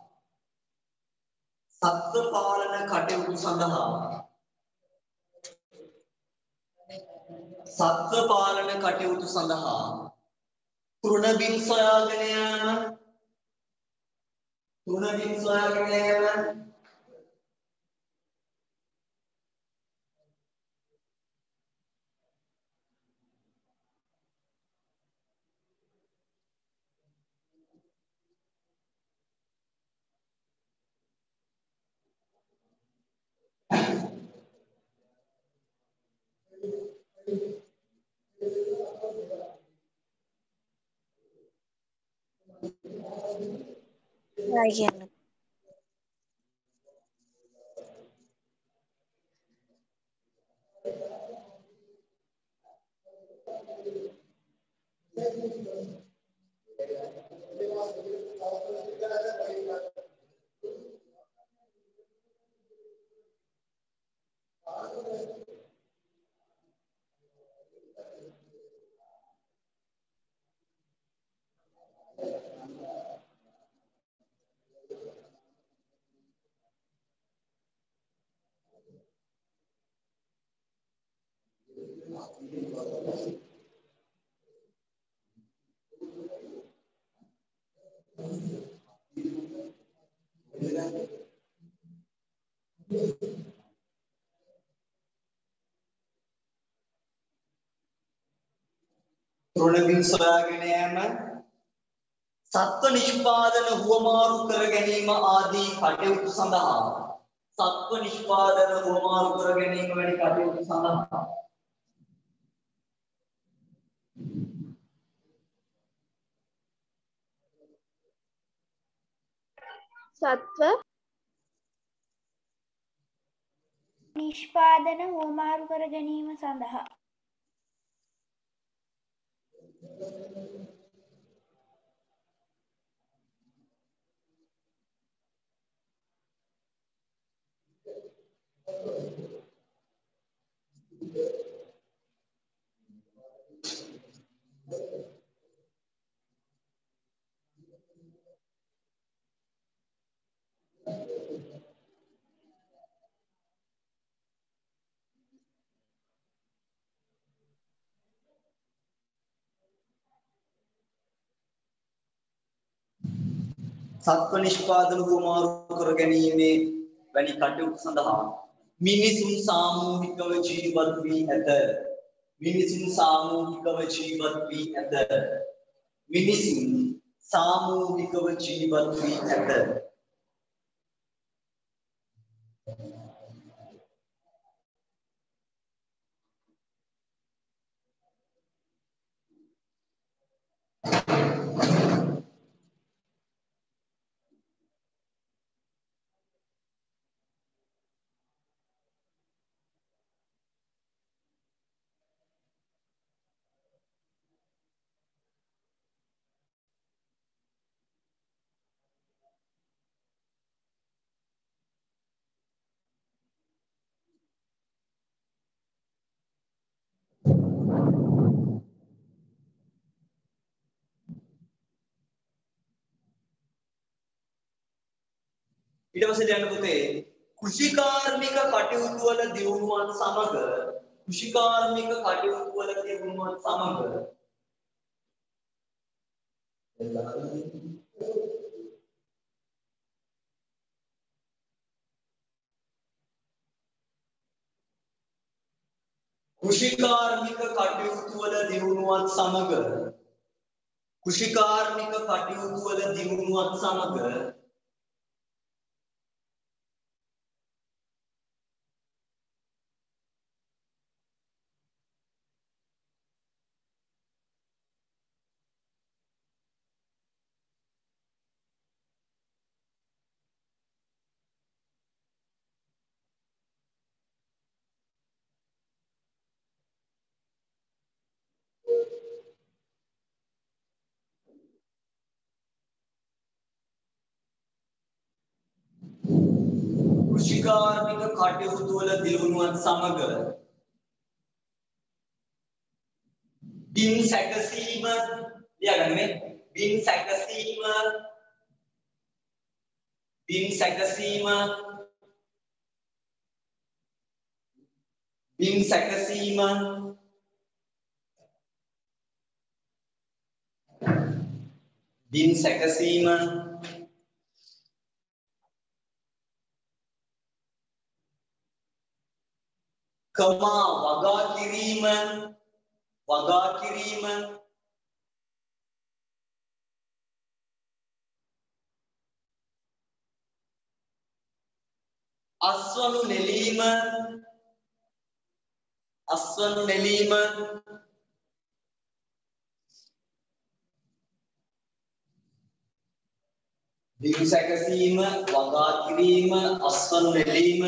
තෘණබිම් සොයාගෙන යාම තෘණබිම් සොයාගෙන යාම සත්ව නිෂ්පාදන හුවමාරු කර ගැනීම ආදී කටයුතු සඳහා සත්ව නිෂ්පාදන හුවමාරු කර ගැනීම වැනි කටයුතු සඳහා සත්ව නිෂ්පාදන හුවමාරු කර ගැනීම සඳහා සත්ව නිෂ්පාදන හුවමාරු කර ගැනීමේ වැනි කටයුතු සඳහා මිනිසුන් සාමූහිකව ජීවත් වී ඇත. මිනිසුන් සාමූහිකව ජීවත් වී ඇත. ඊට පස්සේ දැන් පුතේ කෘෂිකාර්මික කටයුතු වල දියුණුවත් සමග බින් සැකසීම ලියාගන්න මේ බින් සැකසීම බින් සැකසීම බින් සැකසීම බින් සැකසීම කමා වගා කිරීම අස්වනු නෙලීම බින් සැකසීම වගා කිරීම අස්වනු නෙලීම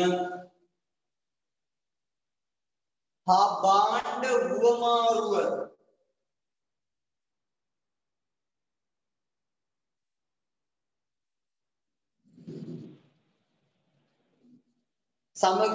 හා භාණ්ඩ හුවමාරුව සමග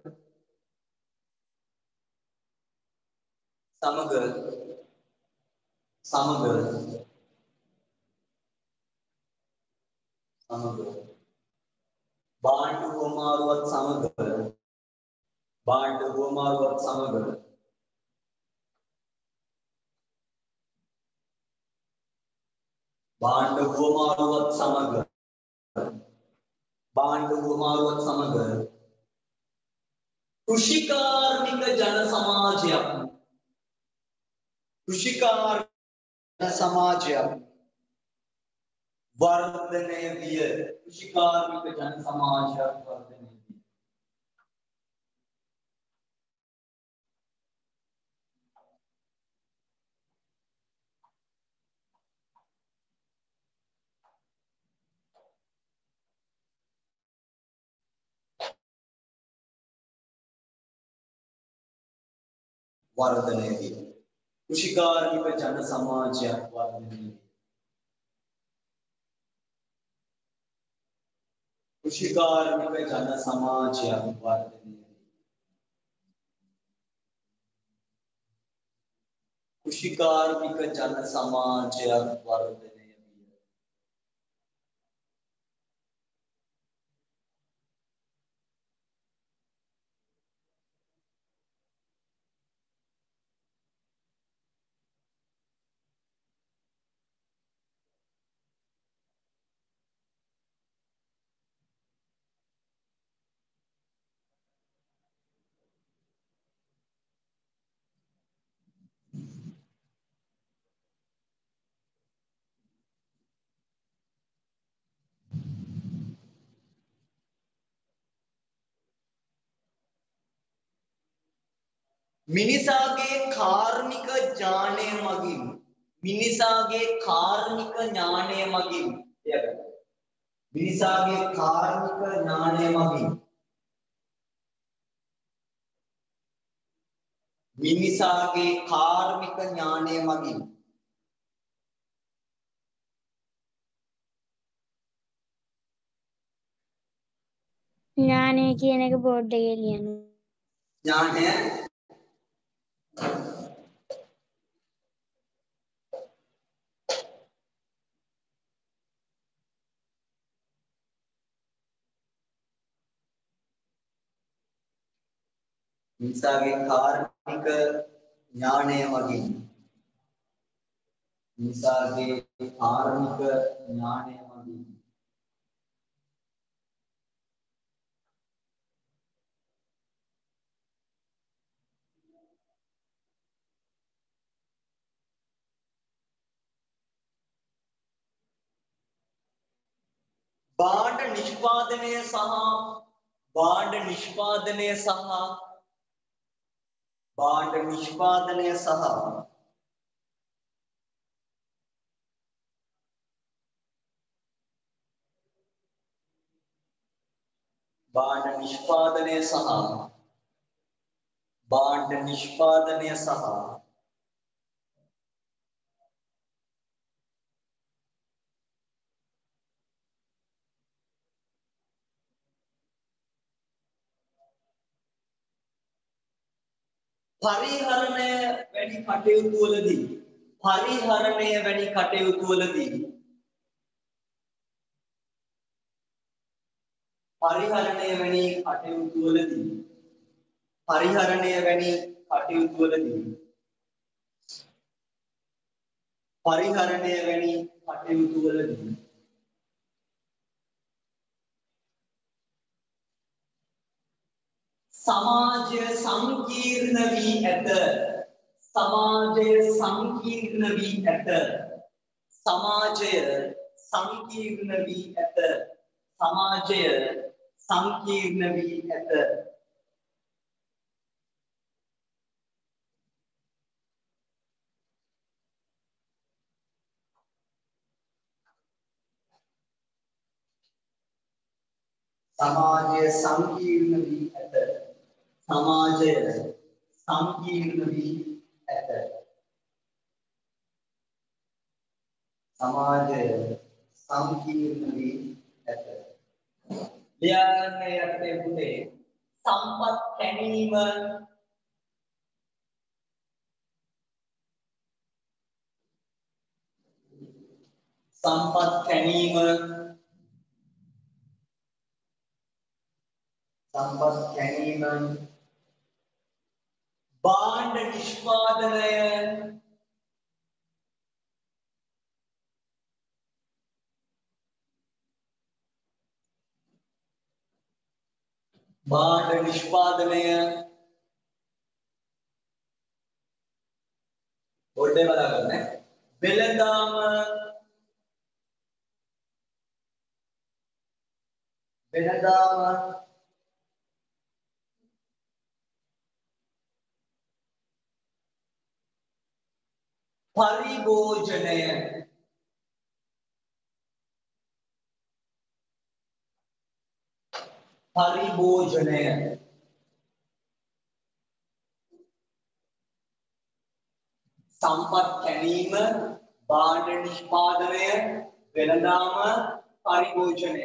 භාණ්ඩ හුවමාරුවත් සමග භාණ්ඩ හුවමාරුවත් සමග කෘෂිකාර්මික ජන සමාජයක් වර්ධනය විය. කෘෂිකාර්මික ජන සමාජයක් වර්ධනය විය. කෘෂිකාර්මික ජන සමාජයක් වර්ධනය විය. කෘෂිකාර්මික ජන සමාජයක් වර්ධනය විය. කෘෂිකාර්මික ජන සමාජයක් වර්ධනය විය. මිනිසාගේ කාර්මික ඥානය මගින් මිනිසාගේ කාර්මික ඥානය මගින් මිනිසාගේ කාර්මික ඥානය මගින් මිනිසාගේ කාර්මික ඥානය මගින් ඥානය කියන එක බෝඩ් එකේ ලියන්න. ඥානය මිනිසාගේ කාර්මික ඥානය මගින් මිනිසාගේ කාර්මික ඥානය මගින් භාණ්ඩ නිෂ්පාදනය සහ භාණ්ඩ නිෂ්පාදනය සහ භාණ්ඩ නිෂ්පාදනය සහ භාණ්ඩ නිෂ්පාදනය සහ භාණ්ඩ නිෂ්පාදනය සහ පරිහරණය වැනි කටයුතු වලදී පරිහරණය වැනි කටයුතු වලදී පරිහරණය වැනි කටයුතු වලදී පරිහරණය වැනි කටයුතු වලදී පරිහරණය වැනි කටයුතු වලදී සමාජය සංකීර්ණ වී ඇත සමාජය සංකීර්ණ වී ඇත සමාජය සංකීර්ණ වී ඇත සමාජය සංකීර්ණ වී ඇත සමාජය සංකීර්ණ වී ඇත සමාජය සංකීර්ණ වී ඇත සමාජය සංකීර්ණ වී ඇත ලියන්නේ යටතේ පුතේ සම්පත් කැණීම සම්පත් කැණීම සම්පත් කැණීම භාණ්ඩ නිෂ්පාදනය භාණ්ඩ නිෂ්පාදනය බොඩේ බලාගන්න වෙළඳාම වෙළඳාම පරිභෝජනය පරිභෝජනය සම්පත් කැණීම භාණ්ඩ නිෂ්පාදනය වෙළඳාම පරිභෝජනය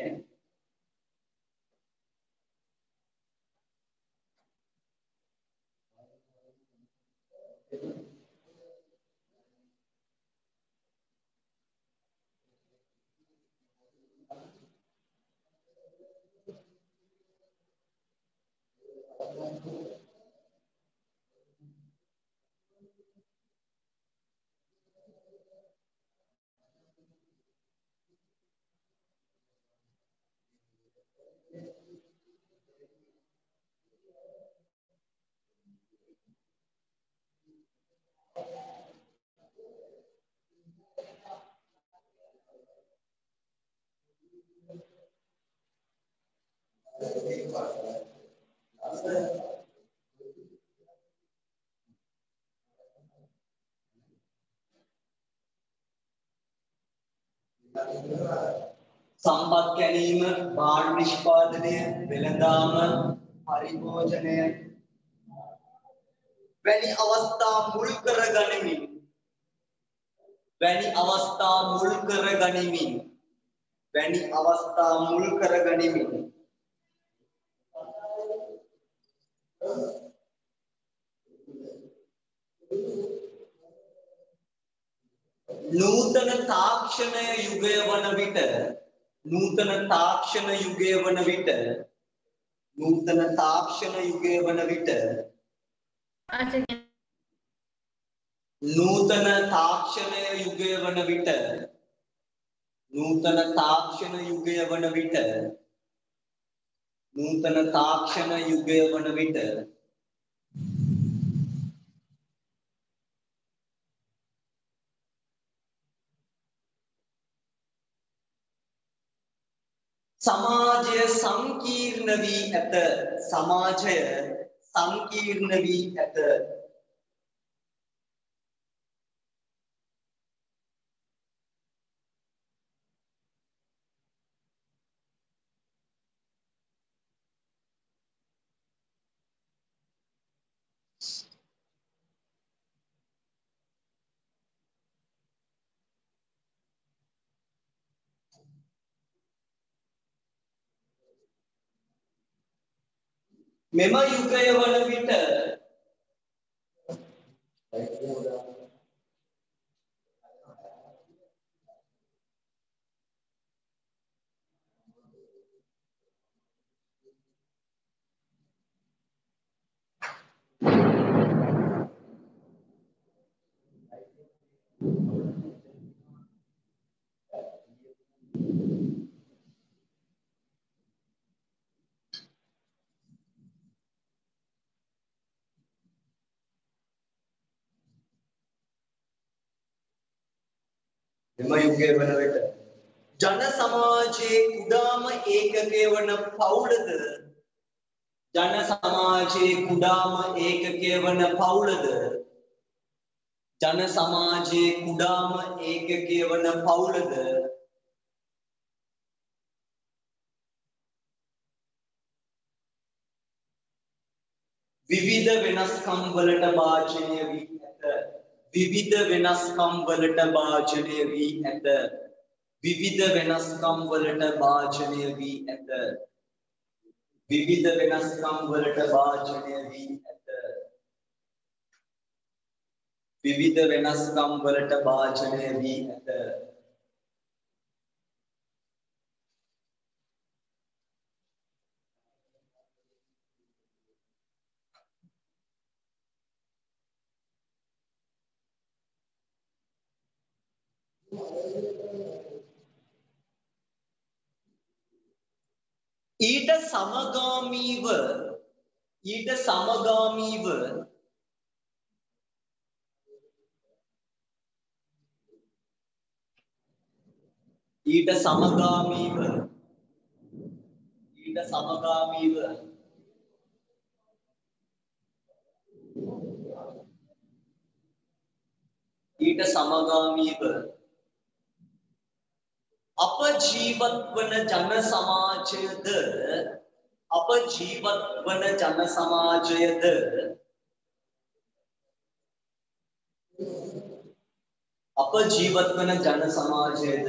සම්පත් කැණීම භාණ්ඩ නිෂ්පාදනය වෙළඳාම පරිභෝජනය වැනි අවස්ථා මුල් කර ගනිමින් වැනි අවස්ථා මුල් කර ගනිමින් වැනි අවස්ථා මුල් කර ගනිමින් නූතන තාක්ෂණ යුගය වන විට නූතන තාක්ෂණ යුගය වන විට නූතන තාක්ෂණ යුගය වන විට නූතන තාක්ෂණ යුගය වන විට නූතන තාක්ෂණ යුගය වන විට නූතන තාක්ෂණ යුගය වන විට සමාජය සංකීර්ණ වී ඇත සමාජය සංකීර්ණ වී ඇත මෙම යුගය වන විට එම යුගයේ වන විට ජන සමාජයේ කුඩාම ඒකකයේ වන පවුලද ජන සමාජයේ කුඩාම ඒකකයේ වන පවුලද ජන සමාජයේ කුඩාම ඒකකයේ වන පවුලද විවිධ වෙනස්කම් වලට භාජනය වී ඇත විවිධ වෙනස්කම් වලට භාජනය වී ඇත විවිධ වෙනස්කම් වලට භාජනය වී ඇත විවිධ වෙනස්කම් වලට භාජනය වී ඇත විවිධ වෙනස්කම් වලට භාජනය වී ඇත ඊට සමගාමීව ඊට සමගාමීව ඊට සමගාමීව ඊට සමගාමීව ඊට සමගාමීව අප ජීවත් වන ජන සමාජයද අප ජීවත් වන ජන සමාජයද අප ජීවත් වන ජන සමාජයද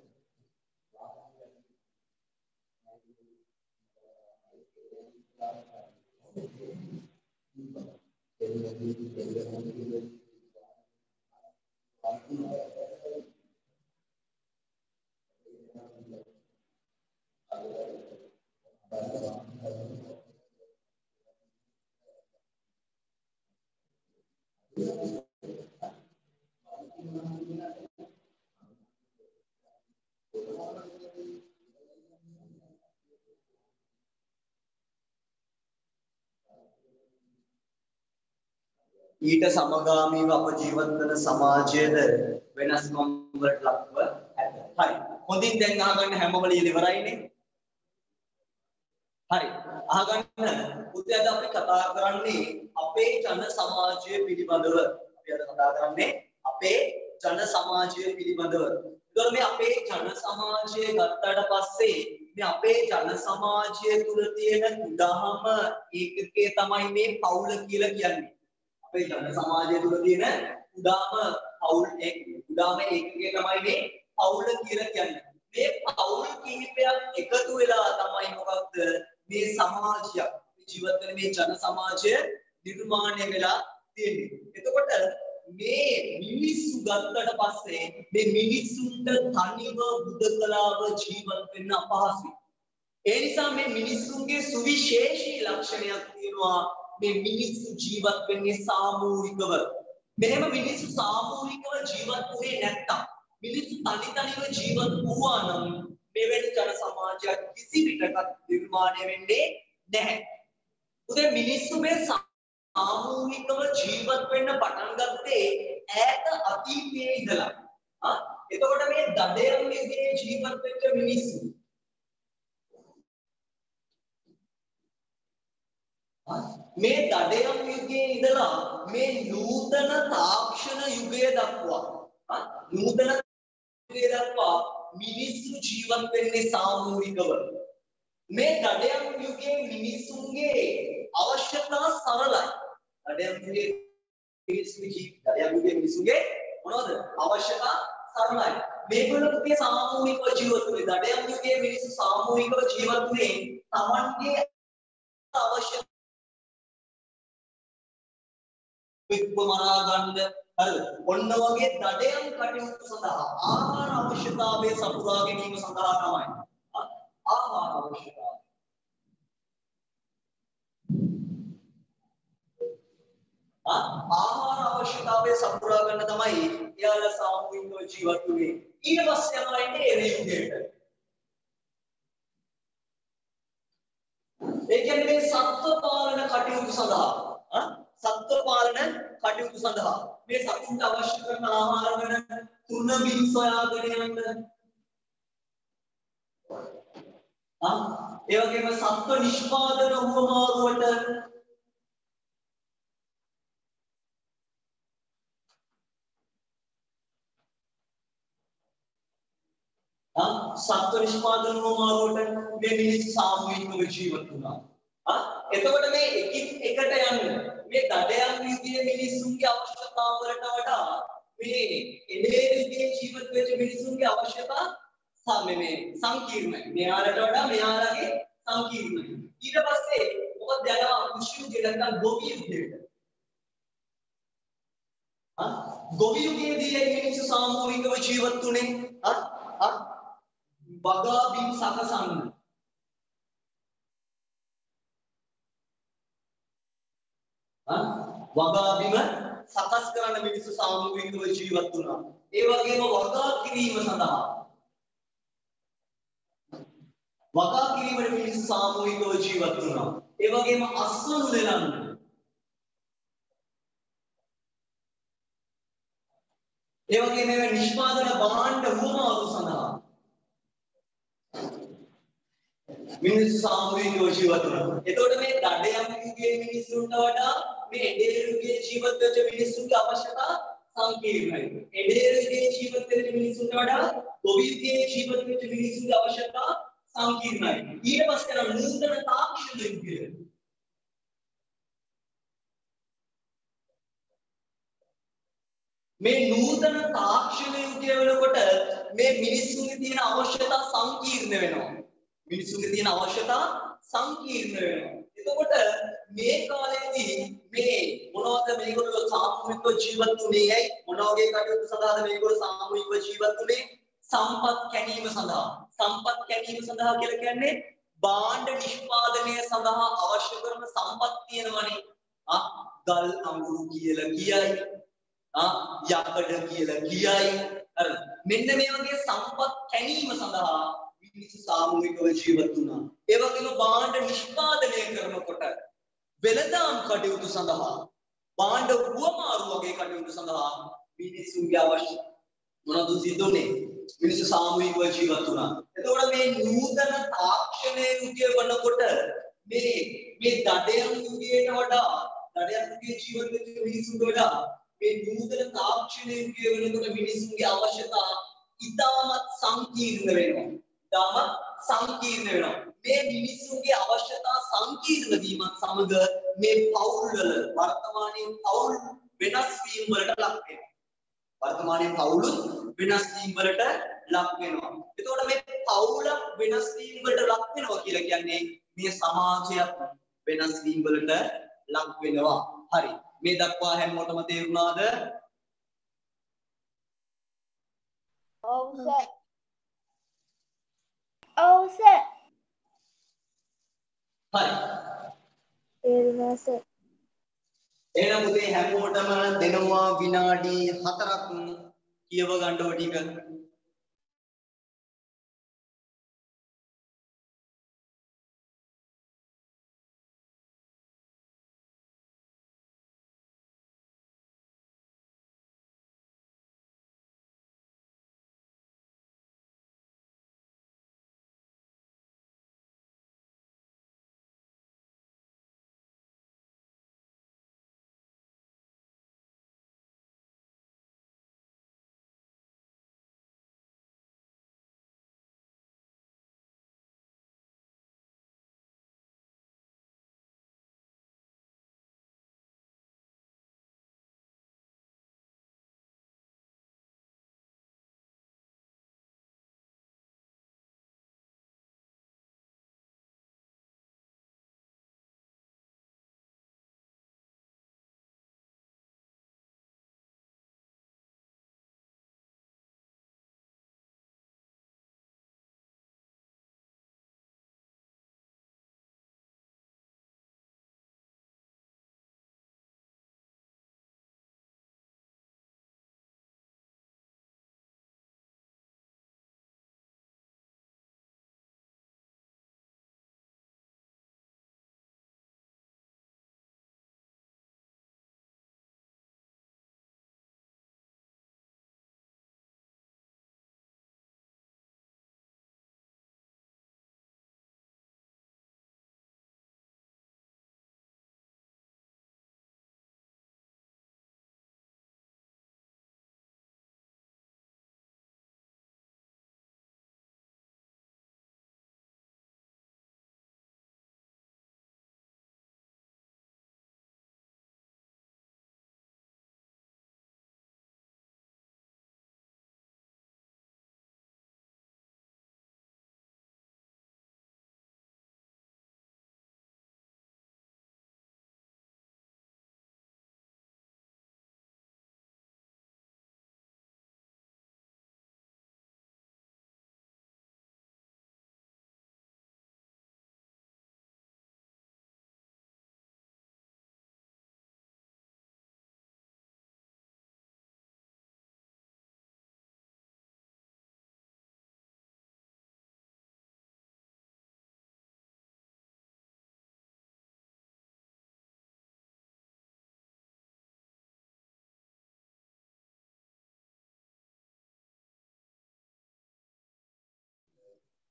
ඊට සමගාමීව අප ජීවත් වන සමාජයේද වෙනස්කම් වලට ලක්ව ඇත. හරි. හොඳින් දැන් අහගන්න හැමෝම ලියලා ඉවරයිනේ. හරි. අහගන්න පුතේ අද අපි කතා කරන්නේ අපේ ජන සමාජය පිළිබඳව. අපි අද කතා කරන්නේ අපේ ජන සමාජය පිළිබඳව. ඒතකොට මේ අපේ ජන සමාජය ගත්තාට පස්සේ මේ අපේ ජන සමාජය තුල තියෙන කුඩාම ඒකකයේ තමයි මේ පවුල කියලා කියන්නේ. අපේ ජන සමාජය තුළ තියෙන කුඩාම ඒකකය තමයි මේ පවුල කියලා කියන්නේ. මේ පවුල් කිහිපයක් එකතු වෙලා තමයි මොකක්ද මේ සමාජයක් ජීවත් වෙන මේ ජන සමාජය නිර්මාණය වෙලා තියෙන්නේ. එතකොට මේ මිනිස්සු ගත්තට පස්සේ මේ මිනිස්සුන්ට තනිව බුදකලාව ජීවත් වෙන්න අපහසුයි. ඒ නිසා මේ මිනිස්සුන්ගේ සුවිශේෂී ලක්ෂණයක් තියෙනවා. මේ මිනිස්සු ජීවත් වෙන්නේ සාමූහිකව. මෙහෙම මිනිස්සු සාමූහිකව ජීවත් වෙන්නේ නැත්තම් මිනිස්සු තනිව ජීවත් වුණා නම් මෙවැනි ජන සමාජයක් කිසි විටකත් නිර්මාණය වෙන්නේ නැහැ. උදේ මිනිස්සු මේ සාමූහිකව ජීවත් වෙන්න පටන් ගත්තේ ඈත අතීතයේ ඉඳලා. එතකොට මේ දඩයන් යුගයේ ජීවත් වෙච්ච මිනිස්සු මේ දඩයම් යුගයේ ඉඳලා මේ නූතන තාක්ෂණ යුගය දක්වා නූතන යුගය දක්වා මිනිස්සු ජීවත් වෙන්නේ සාමූහිකව. මේ දඩයම් යුගයේ මිනිසුන්ගේ අවශ්‍යතා සරලයි. දඩයම් යුගයේ මිනිසුන්ගේ මොනවද අවශ්‍යතා සරලයි. මේගොල්ලෝගේ සාමූහිකව ජීවත් වෙන්නේ දඩයම් යුගයේ මිනිස්සු සාමූහිකව ජීවත් වෙන්නේ Tamanගේ අවශ්‍ය මරා ගන්න හරිද? ඔන්න වගේ දඩයම් කටයුතු සඳහා ආහාර අවශ්‍යතාවය සපුරා ගැනීම සඳහා තමයි. ආහාර අවශ්‍යතාවය. ආහාර අවශ්‍යතාවය අවශ්‍යතාවය සපුරා ගන්න තමයි එයාලා සාමූහිකව ජීවත් වුනේ. ඊට පස්සේ යනවා ඉන්නේ එන යුගයට. ඒ කියන්නේ මේ සත්ව පාලන කටයුතු සඳහා සත්ව පාලන කටයුතු සඳහා මේ සතුන්ට අවශ්‍ය කරන ආහාර වන තුන බිම් සොයාගෙන යන්න ඒ වගේම සත්ව නිෂ්පාදන උවමාරුවට සත්ව නිෂ්පාදන උවමාරුවට මේ මිනිස්සු සාමූහිකව ජීවත් වුණා. එතකොට මේ එකින් එකට යන මේ දඩයන් විදියේ මිනිස්සුන්ගේ අවශ්‍යතාවලට වඩා මේ එළේරිගේ ජීවත් වෙච්ච මිනිස්සුන්ගේ අවශ්‍යතා මේ සංකීර්ණයි. මෙයාලට වඩා මෙයාලගේ සංකීර්ණයි. ඊට පස්සේ මොකද යනවා කුෂි යුගයට නැත්නම් ගොවි යුගයට. ගොවි යුගයේදී මිනිස්සු සාමූහිකව ජීවත් වුණේ වගා බිම් සකසන්න. වගා බිම සකස් කරන්න මිනිස්සු සාමූහිකව ජීවත් වුණා. ඒ වගේම වගා කිරීම සඳහා වගා කිරීමට මිනිස්සු සාමූහිකව ජීවත් වුණා. ඒ වගේම අස්වනු දෙලන්න. ඒ වගේම මේ නිෂ්පාදන භාණ්ඩ වුවමාරු සඳහා මිනිස්සු සාමූහිකව ජීවත් වුණා. එතකොට මේ දඩයම් යුගයේ මිනිස්සුන්ට වඩා මේ එඩේරු යුගයේ ජීවත් වෙච්ච මිනිස්සුන්ගේ අවශ්‍යතා සංකීර්ණයි. එඩේරු යුගයේ ජීවත් වෙච්ච මිනිස්සුන්ට වඩා ගොවි යුගයේ ජීවත් වෙච්ච මිනිස්සුන්ගේ අවශ්‍යතා සංකීර්ණයි. ඊට පස්සේ යන නූතන තාක්ෂණ යුගය. මේ නූතන තාක්ෂණ යුගය වෙනකොට මේ මිනිස්සුන්ගේ තියෙන අවශ්‍යතා සංකීර්ණ වෙනවා. මිනිස්සුන්ගේ තියෙන අවශ්‍යතා සංකීර්ණ වෙනවා. එතකොට මේ කාලේදී මේ මොනවද මේගොල්ලෝ සාමූහිකව ජීවත් වුණේ ඇයි? මොන වගේ කටයුතු සඳහාද මේගොල්ලෝ සාමූහිකව ජීවත් වුණේ? සම්පත් කැණීම සඳහා. සම්පත් කැණීම සඳහා කියලා කියන්නේ භාණ්ඩ නිෂ්පාදනය සඳහා අවශ්‍ය කරන සම්පත් තියෙනවනේ. ගල් අඟුරු කියලා කියයි. යකඩ කියලා කියයි. හරි. මෙන්න මේ වගේ සම්පත් කැණීම සඳහා මිනිස්සු සාමූහිකව ජීවත් වුණා. ඒ වගේම භාණ්ඩ නිෂ්පාදනය කරනකොට වෙළඳාම් කටයුතු සඳහා භාණ්ඩ වුවමාරු වගේ කටයුතු සඳහා මිනිස්සුන්ගේ අවශ්‍ය මොනවද සිදුනේ? මිනිස්සු සාමූහිකව ජීවත් වුණා. එතකොට මේ නූතන තාක්ෂණයේ යුගය වනකොට මේ දඩයන් යුගයට වඩා දඩයන් යුගයේ ජීවත් වෙච්ච මිනිස්සුන්ට වඩා මේ නූතන තාක්ෂණයේ යුගය වෙනකොට මිනිස්සුන්ගේ අවශ්‍යතා ඉතාමත් සංකීර්ණ වෙනවා. ඉතාමත් සංකීර්ණ වෙනවා. මේ මිනිස්සුන්ගේ අවශ්‍යතා සංකීර්ණ වීමත් සමග මේ පවුල්වල වර්තමානයේ පවුල් වෙනස් වීම වලට ලක් වෙනවා. වර්තමානයේ පවුලුත් වෙනස් වීම වලට ලක් වෙනවා. එතකොට මේ පවුල වෙනස් වීම වලට ලක් වෙනවා කියලා කියන්නේ මේ සමාජයක් වෙනස් වීම වලට ලක් වෙනවා. හරි. මේ දක්වා හැමෝටම තේරුණාද? ඔව් සර්. ඔව් සර්. හරි. තේරුණා සර්. එහෙනම් පුතේ හැමෝටම දෙනවා විනාඩි 4ක් කියව ගන්න ඕ ටික.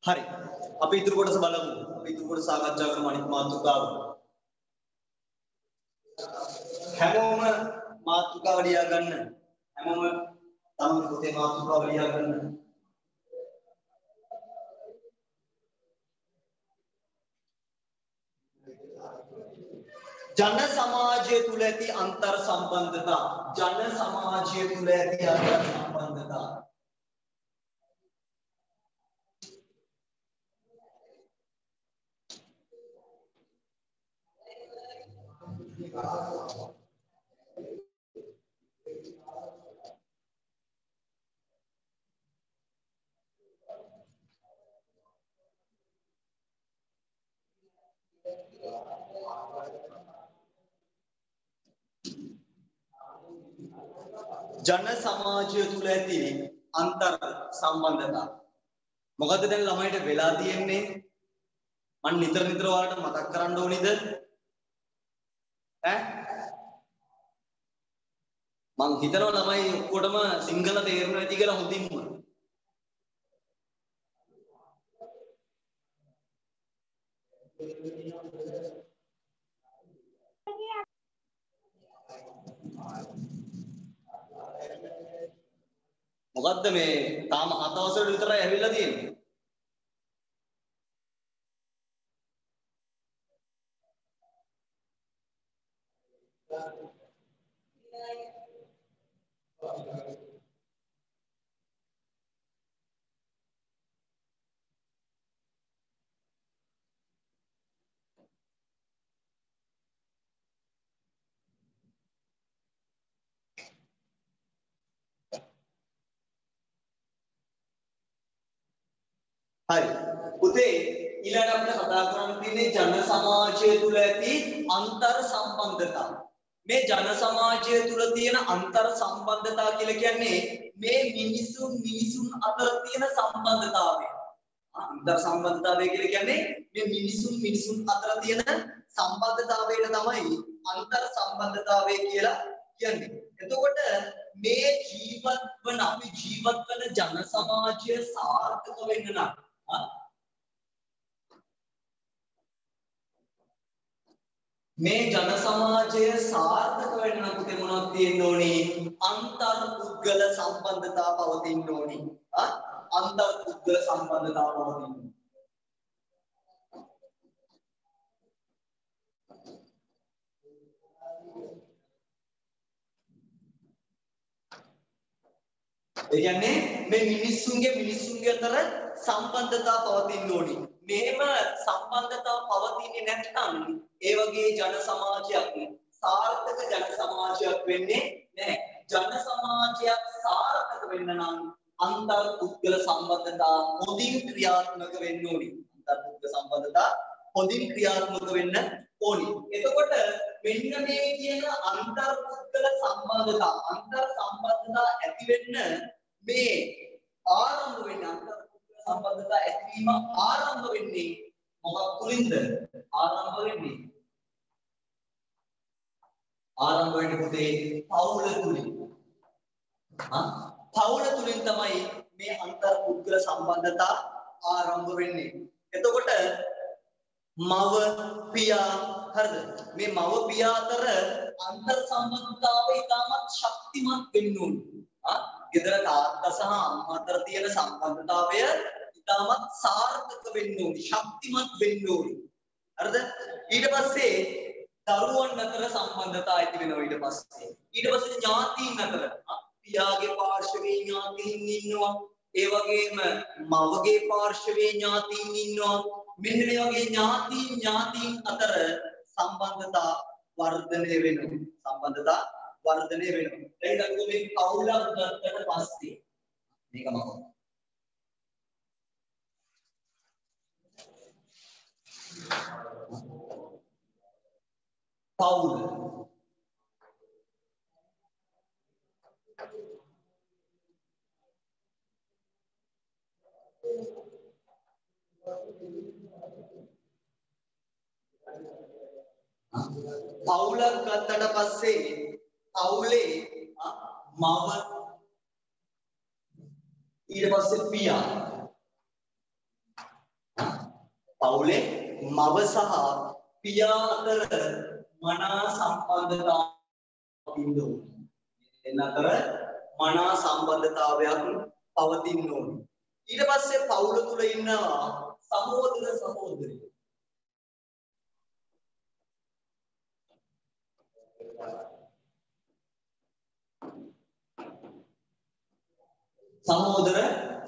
හරි. අපි ඉතුරු කොටස බලමු. අපි ඉතුරු කොටස සාකච්ඡා කරමු අනිත් මාතෘකාව. හැමෝම මාතෘකාව ලියා ගන්න. හැමෝම තමන්ගේ පොතේ මාතෘකාව ලියා ගන්න. ජන සමාජය තුල ඇති අන්තර් සම්බන්ධතා. ජන සමාජය තුල ඇති අන්තර් සම්බන්ධතා. ජන සමාජය තුල ඇති අන්තර් සම්බන්ධතා. මොකද දැන් ළමයිට වෙලා තියෙන්නේ මම නිතර ඔයාලට මතක් කරන්න ඕනිද? මං හිතනවා ළමයි ඔක්කොටම සිංහල තේරෙන්නේ නැති කියලා හොඳින්ම. මොකද්ද මේ තාම 7 වසරේ විතරයි ඇවිල්ලා තියෙන්නේ. හරි. පුතේ ඊළඟ අපිට කතා කරන්න තියෙන්නේ ජන සමාජය තුල ඇති අන්තර් සම්බන්ධතා. මේ ජන සමාජය තුල තියෙන අන්තර් සම්බන්ධතා කියලා කියන්නේ මේ මිනිසුන් අතර තියෙන සම්බන්ධතාවය. අන්තර් සම්බන්ධතාවය කියලා කියන්නේ මේ මිනිසුන් අතර තියෙන සම්බන්ධතාවයට තමයි අන්තර් සම්බන්ධතාවය කියලා කියන්නේ. එතකොට මේ අපි ජීවත් වන ජන සමාජය සාර්ථක වෙන්න නම් මේ ජන සමාජය සාර්ථක වෙන්න නම් පුතේ මොනවද තියෙන්න ඕනේ? අන්තර් පුද්ගල සම්බන්ධතා පවතින්න ඕනේ. අන්තර් පුද්ගල සම්බන්ධතා පවතින්න ඕනේ. ඒ කියන්නේ මේ මිනිස්සුන්ගේ අතර සම්බන්ධතා පවතින්න ඕනේ. මේව සම්බන්ධතා පවතින්නේ නැත්නම් ඒ වගේ ජන සමාජයක් සාර්ථක ජන සමාජයක් වෙන්නේ නැහැ. ජන සමාජයක් සාර්ථක වෙන්න නම් අන්තර් පුද්ගල සම්බන්ධතා හොඳින් ක්‍රියාත්මක වෙන්න ඕනේ. අන්තර් පුද්ගල සම්බන්ධතා හොඳින් ක්‍රියාත්මක වෙන්න ඕනේ. එතකොට මෙන්න මේ කියන අන්තර් පුද්ගල සම්බන්ධතා ඇති වෙන්න මේ ආරම්භ වෙන්නේ අන්තර් පුද්ගල සම්බන්ධතා ඇතිවීම ආරම්භ වෙන්නේ මොකක් තුලින්ද? ආරම්භ වෙන්නේ පුතේ පවුල තුලින්. පවුල තුලින් තමයි මේ අන්තර් පුද්ගල සම්බන්ධතා ආරම්භ වෙන්නේ. එතකොට මව පියා හරිද? මේ මව පියා අතර අන්තර් සම්බන්ධතාවය ඉතාමත් ශක්තිමත් වෙන්න ඕනේ. ගෙදර තාත්තා සහ අම්මා අතර තියෙන සම්බන්ධතාවය ඉතාමත් සාර්ථක වෙන්න ඕනේ, ශක්තිමත් වෙන්න ඕනේ. හරිද? ඊට පස්සේ දරුවන් අතර සම්බන්ධතාවය ඇති වෙනවා ඊට පස්සේ. ඊට පස්සේ ඥාතීන් අතර පියාගේ පාර්ශවයේ ඥාතීන් ඉන්නවා. ඒ වගේම මවගේ පාර්ශවයේ ඥාතීන් ඉන්නවා. මෙන්න මේ වගේ ඥාතීන් අතර සම්බන්ධතා වර්ධනය වෙනවා. දැන් අපි මේ පවුලක් ගත්තට පස්සේ මේක මම පවුල පවුලක් ගත්තට පස්සේ පවුලේ මව ඊට පස්සේ පියා පවුලේ මව සහ පියා අතර මනා සම්බන්ධතාවයක් ඉන්න ඕනේ. එන්න අතර මනා සම්බන්ධතාවයක් පවතින්න ඕනේ. ඊට පස්සේ පවුල තුල ඉන්නවා සහෝදර සහෝදරියෝ. සහෝදර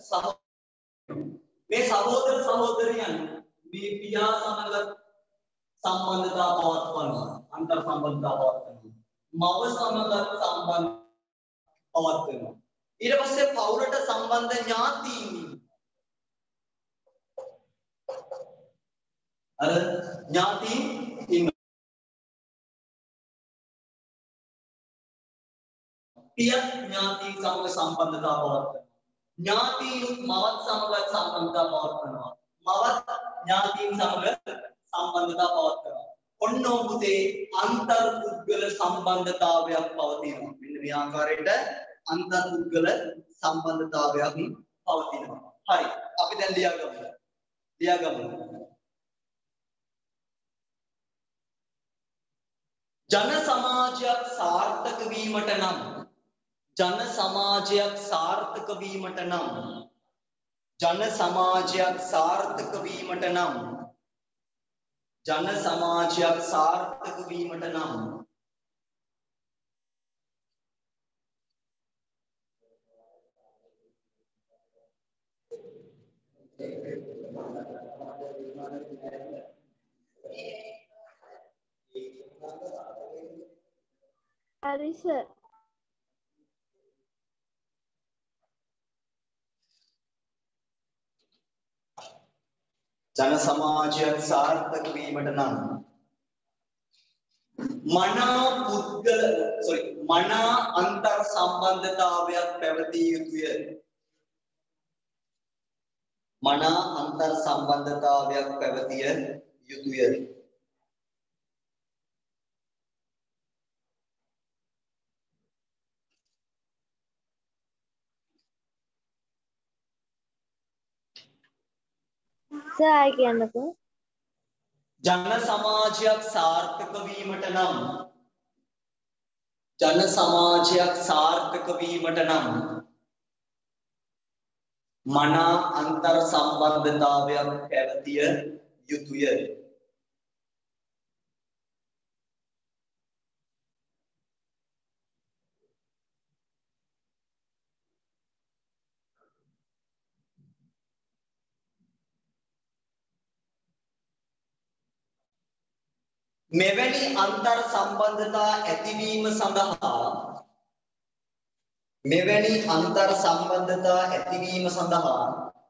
මේ සහෝදර සහෝදරියන් මේ පියා සමග සම්බන්ධතා පවත්වනවා. අන්තර් සම්බන්ධතා පවත්වනවා. මව සමග සම්බන්ධ පවත්වනවා. ඊට පස්සේ පවුලට සම්බන්ධ ඥාතීන් අර ඥාතීන් ඉන්නවා. පිය ඥාතීන් සමග සම්බන්ධතා පවත්වනවා. ඥාතීන් මවත් සමග සම්බන්ධතා පවත්වනවා. මවත් ඥාතීන් සමග සම්බන්ධතා පවත්වනවා. ඔන්න ඔබේ අන්තර් පුද්ගල සම්බන්ධතාවයක් පවතිනවා. මෙන්න මේ ආකාරයට අන්තර් පුද්ගල සම්බන්ධතාවයක් පවතිනවා. හරි. අපි දැන් ලියාගමු. ජන සමාජයක් සාර්ථක වීමට නම් ජන සමාජයක් සාර්ථක වීමට නම් ජන සමාජයක් සාර්ථක වීමට නම් ජන සමාජයක් සාර්ථක වීමට නම් හරි සර්. ජන සමාජයක් සාර්ථක වීමට නම් මනා අන්තර් සම්බන්ධතාවයක් පැවතිය යුතුය. මනා අන්තර් සම්බන්ධතාවයක් පැවතිය යුතුය. සර් කියන්නකෝ. ජන සමාජයක් සාර්ථක වීමට නම් ජන සමාජයක් සාර්ථක වීමට නම් මනා අන්තර් සම්බන්ධතාවයක් පැවතිය යුතුය. මෙවැනි අන්තර් සම්බන්ධතා ඇතිවීම සඳහා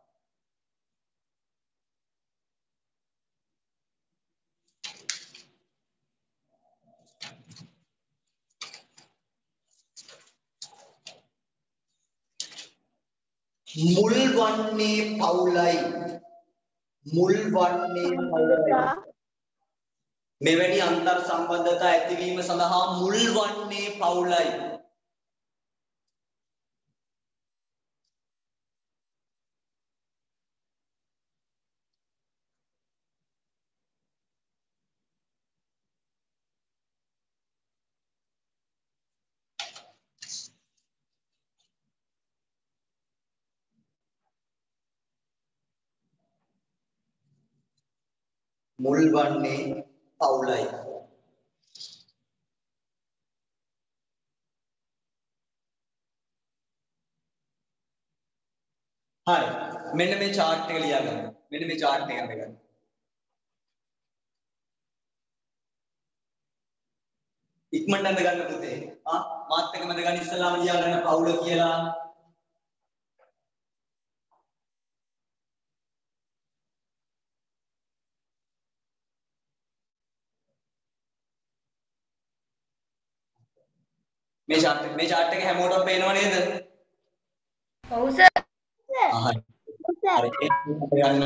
මුල් වන්නේ පවුලයි. මෙවැනි අන්තර් සම්බන්ධතා ඇතිවීම සඳහා මුල් වන්නේ පවුලයි. මුල් වන්නේ පවුලයි. හරි. මෙන්න මේ chart එක ලියාගන්න. මෙන්න මේ chart එක ගන්න. ඉක්මනට අඳ ගන්න පුතේ. මාත් එක්කම අඳ ගන්න ඉස්සලාම ලියාගන්න පවුල කියලා. මේ chart එක හැමෝටම පේනව නේද? ඔව් සර්. හරි. හරි ඒක ගන්න.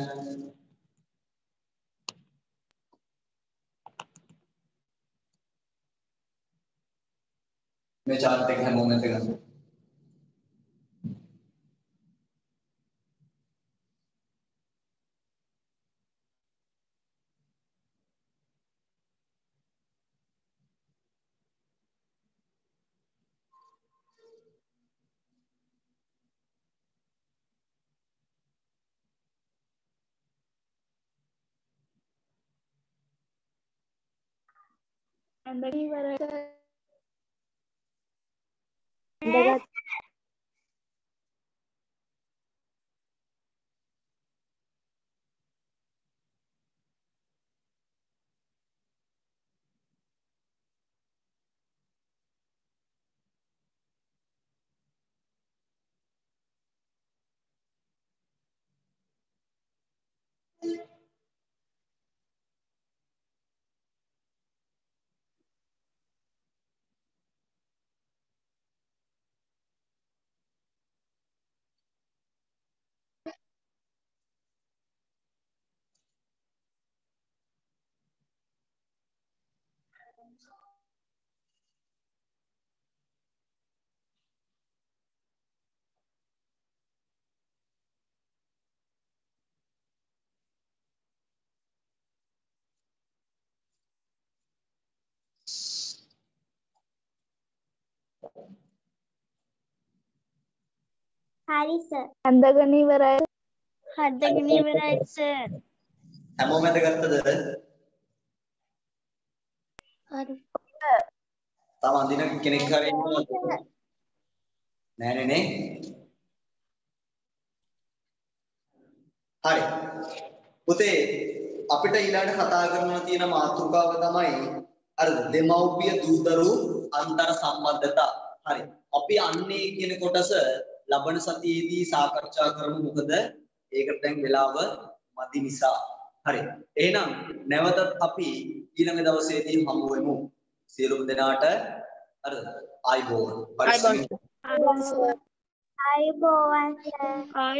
මේ chart එක හැමෝම ඇද ගන්න. ඇඳගෙන ඉවරයි සර්. හරි සර්. ඇඳගෙන ඉවරයි. හදගෙන ඉවරයි සර්. හැමෝම ඇඳගත්තද? හරි. තව අඳින කෙනෙක් හරි ඉන්නවද? නෑනේ නේ. හරි. පුතේ අපිට ඊළඟට කතා කරන්න තියෙන මාතෘකාව තමයි අර දෙමව්පිය දූදරු අන්තර් සම්බන්ධතා. හරි. අපි අන්නේ කියන කොටස ලබන සතියේදී සාකච්ඡා කරමු. මොකද ඒකට දැන් වෙලාව මදි නිසා. හරි. එහෙනම් නැවතත් අපි ඊළඟ දවසේදී හමු වෙමු. සියලුම දෙනාට හරිද? ආයිබෝවන්. ආයුබෝවන් සර්.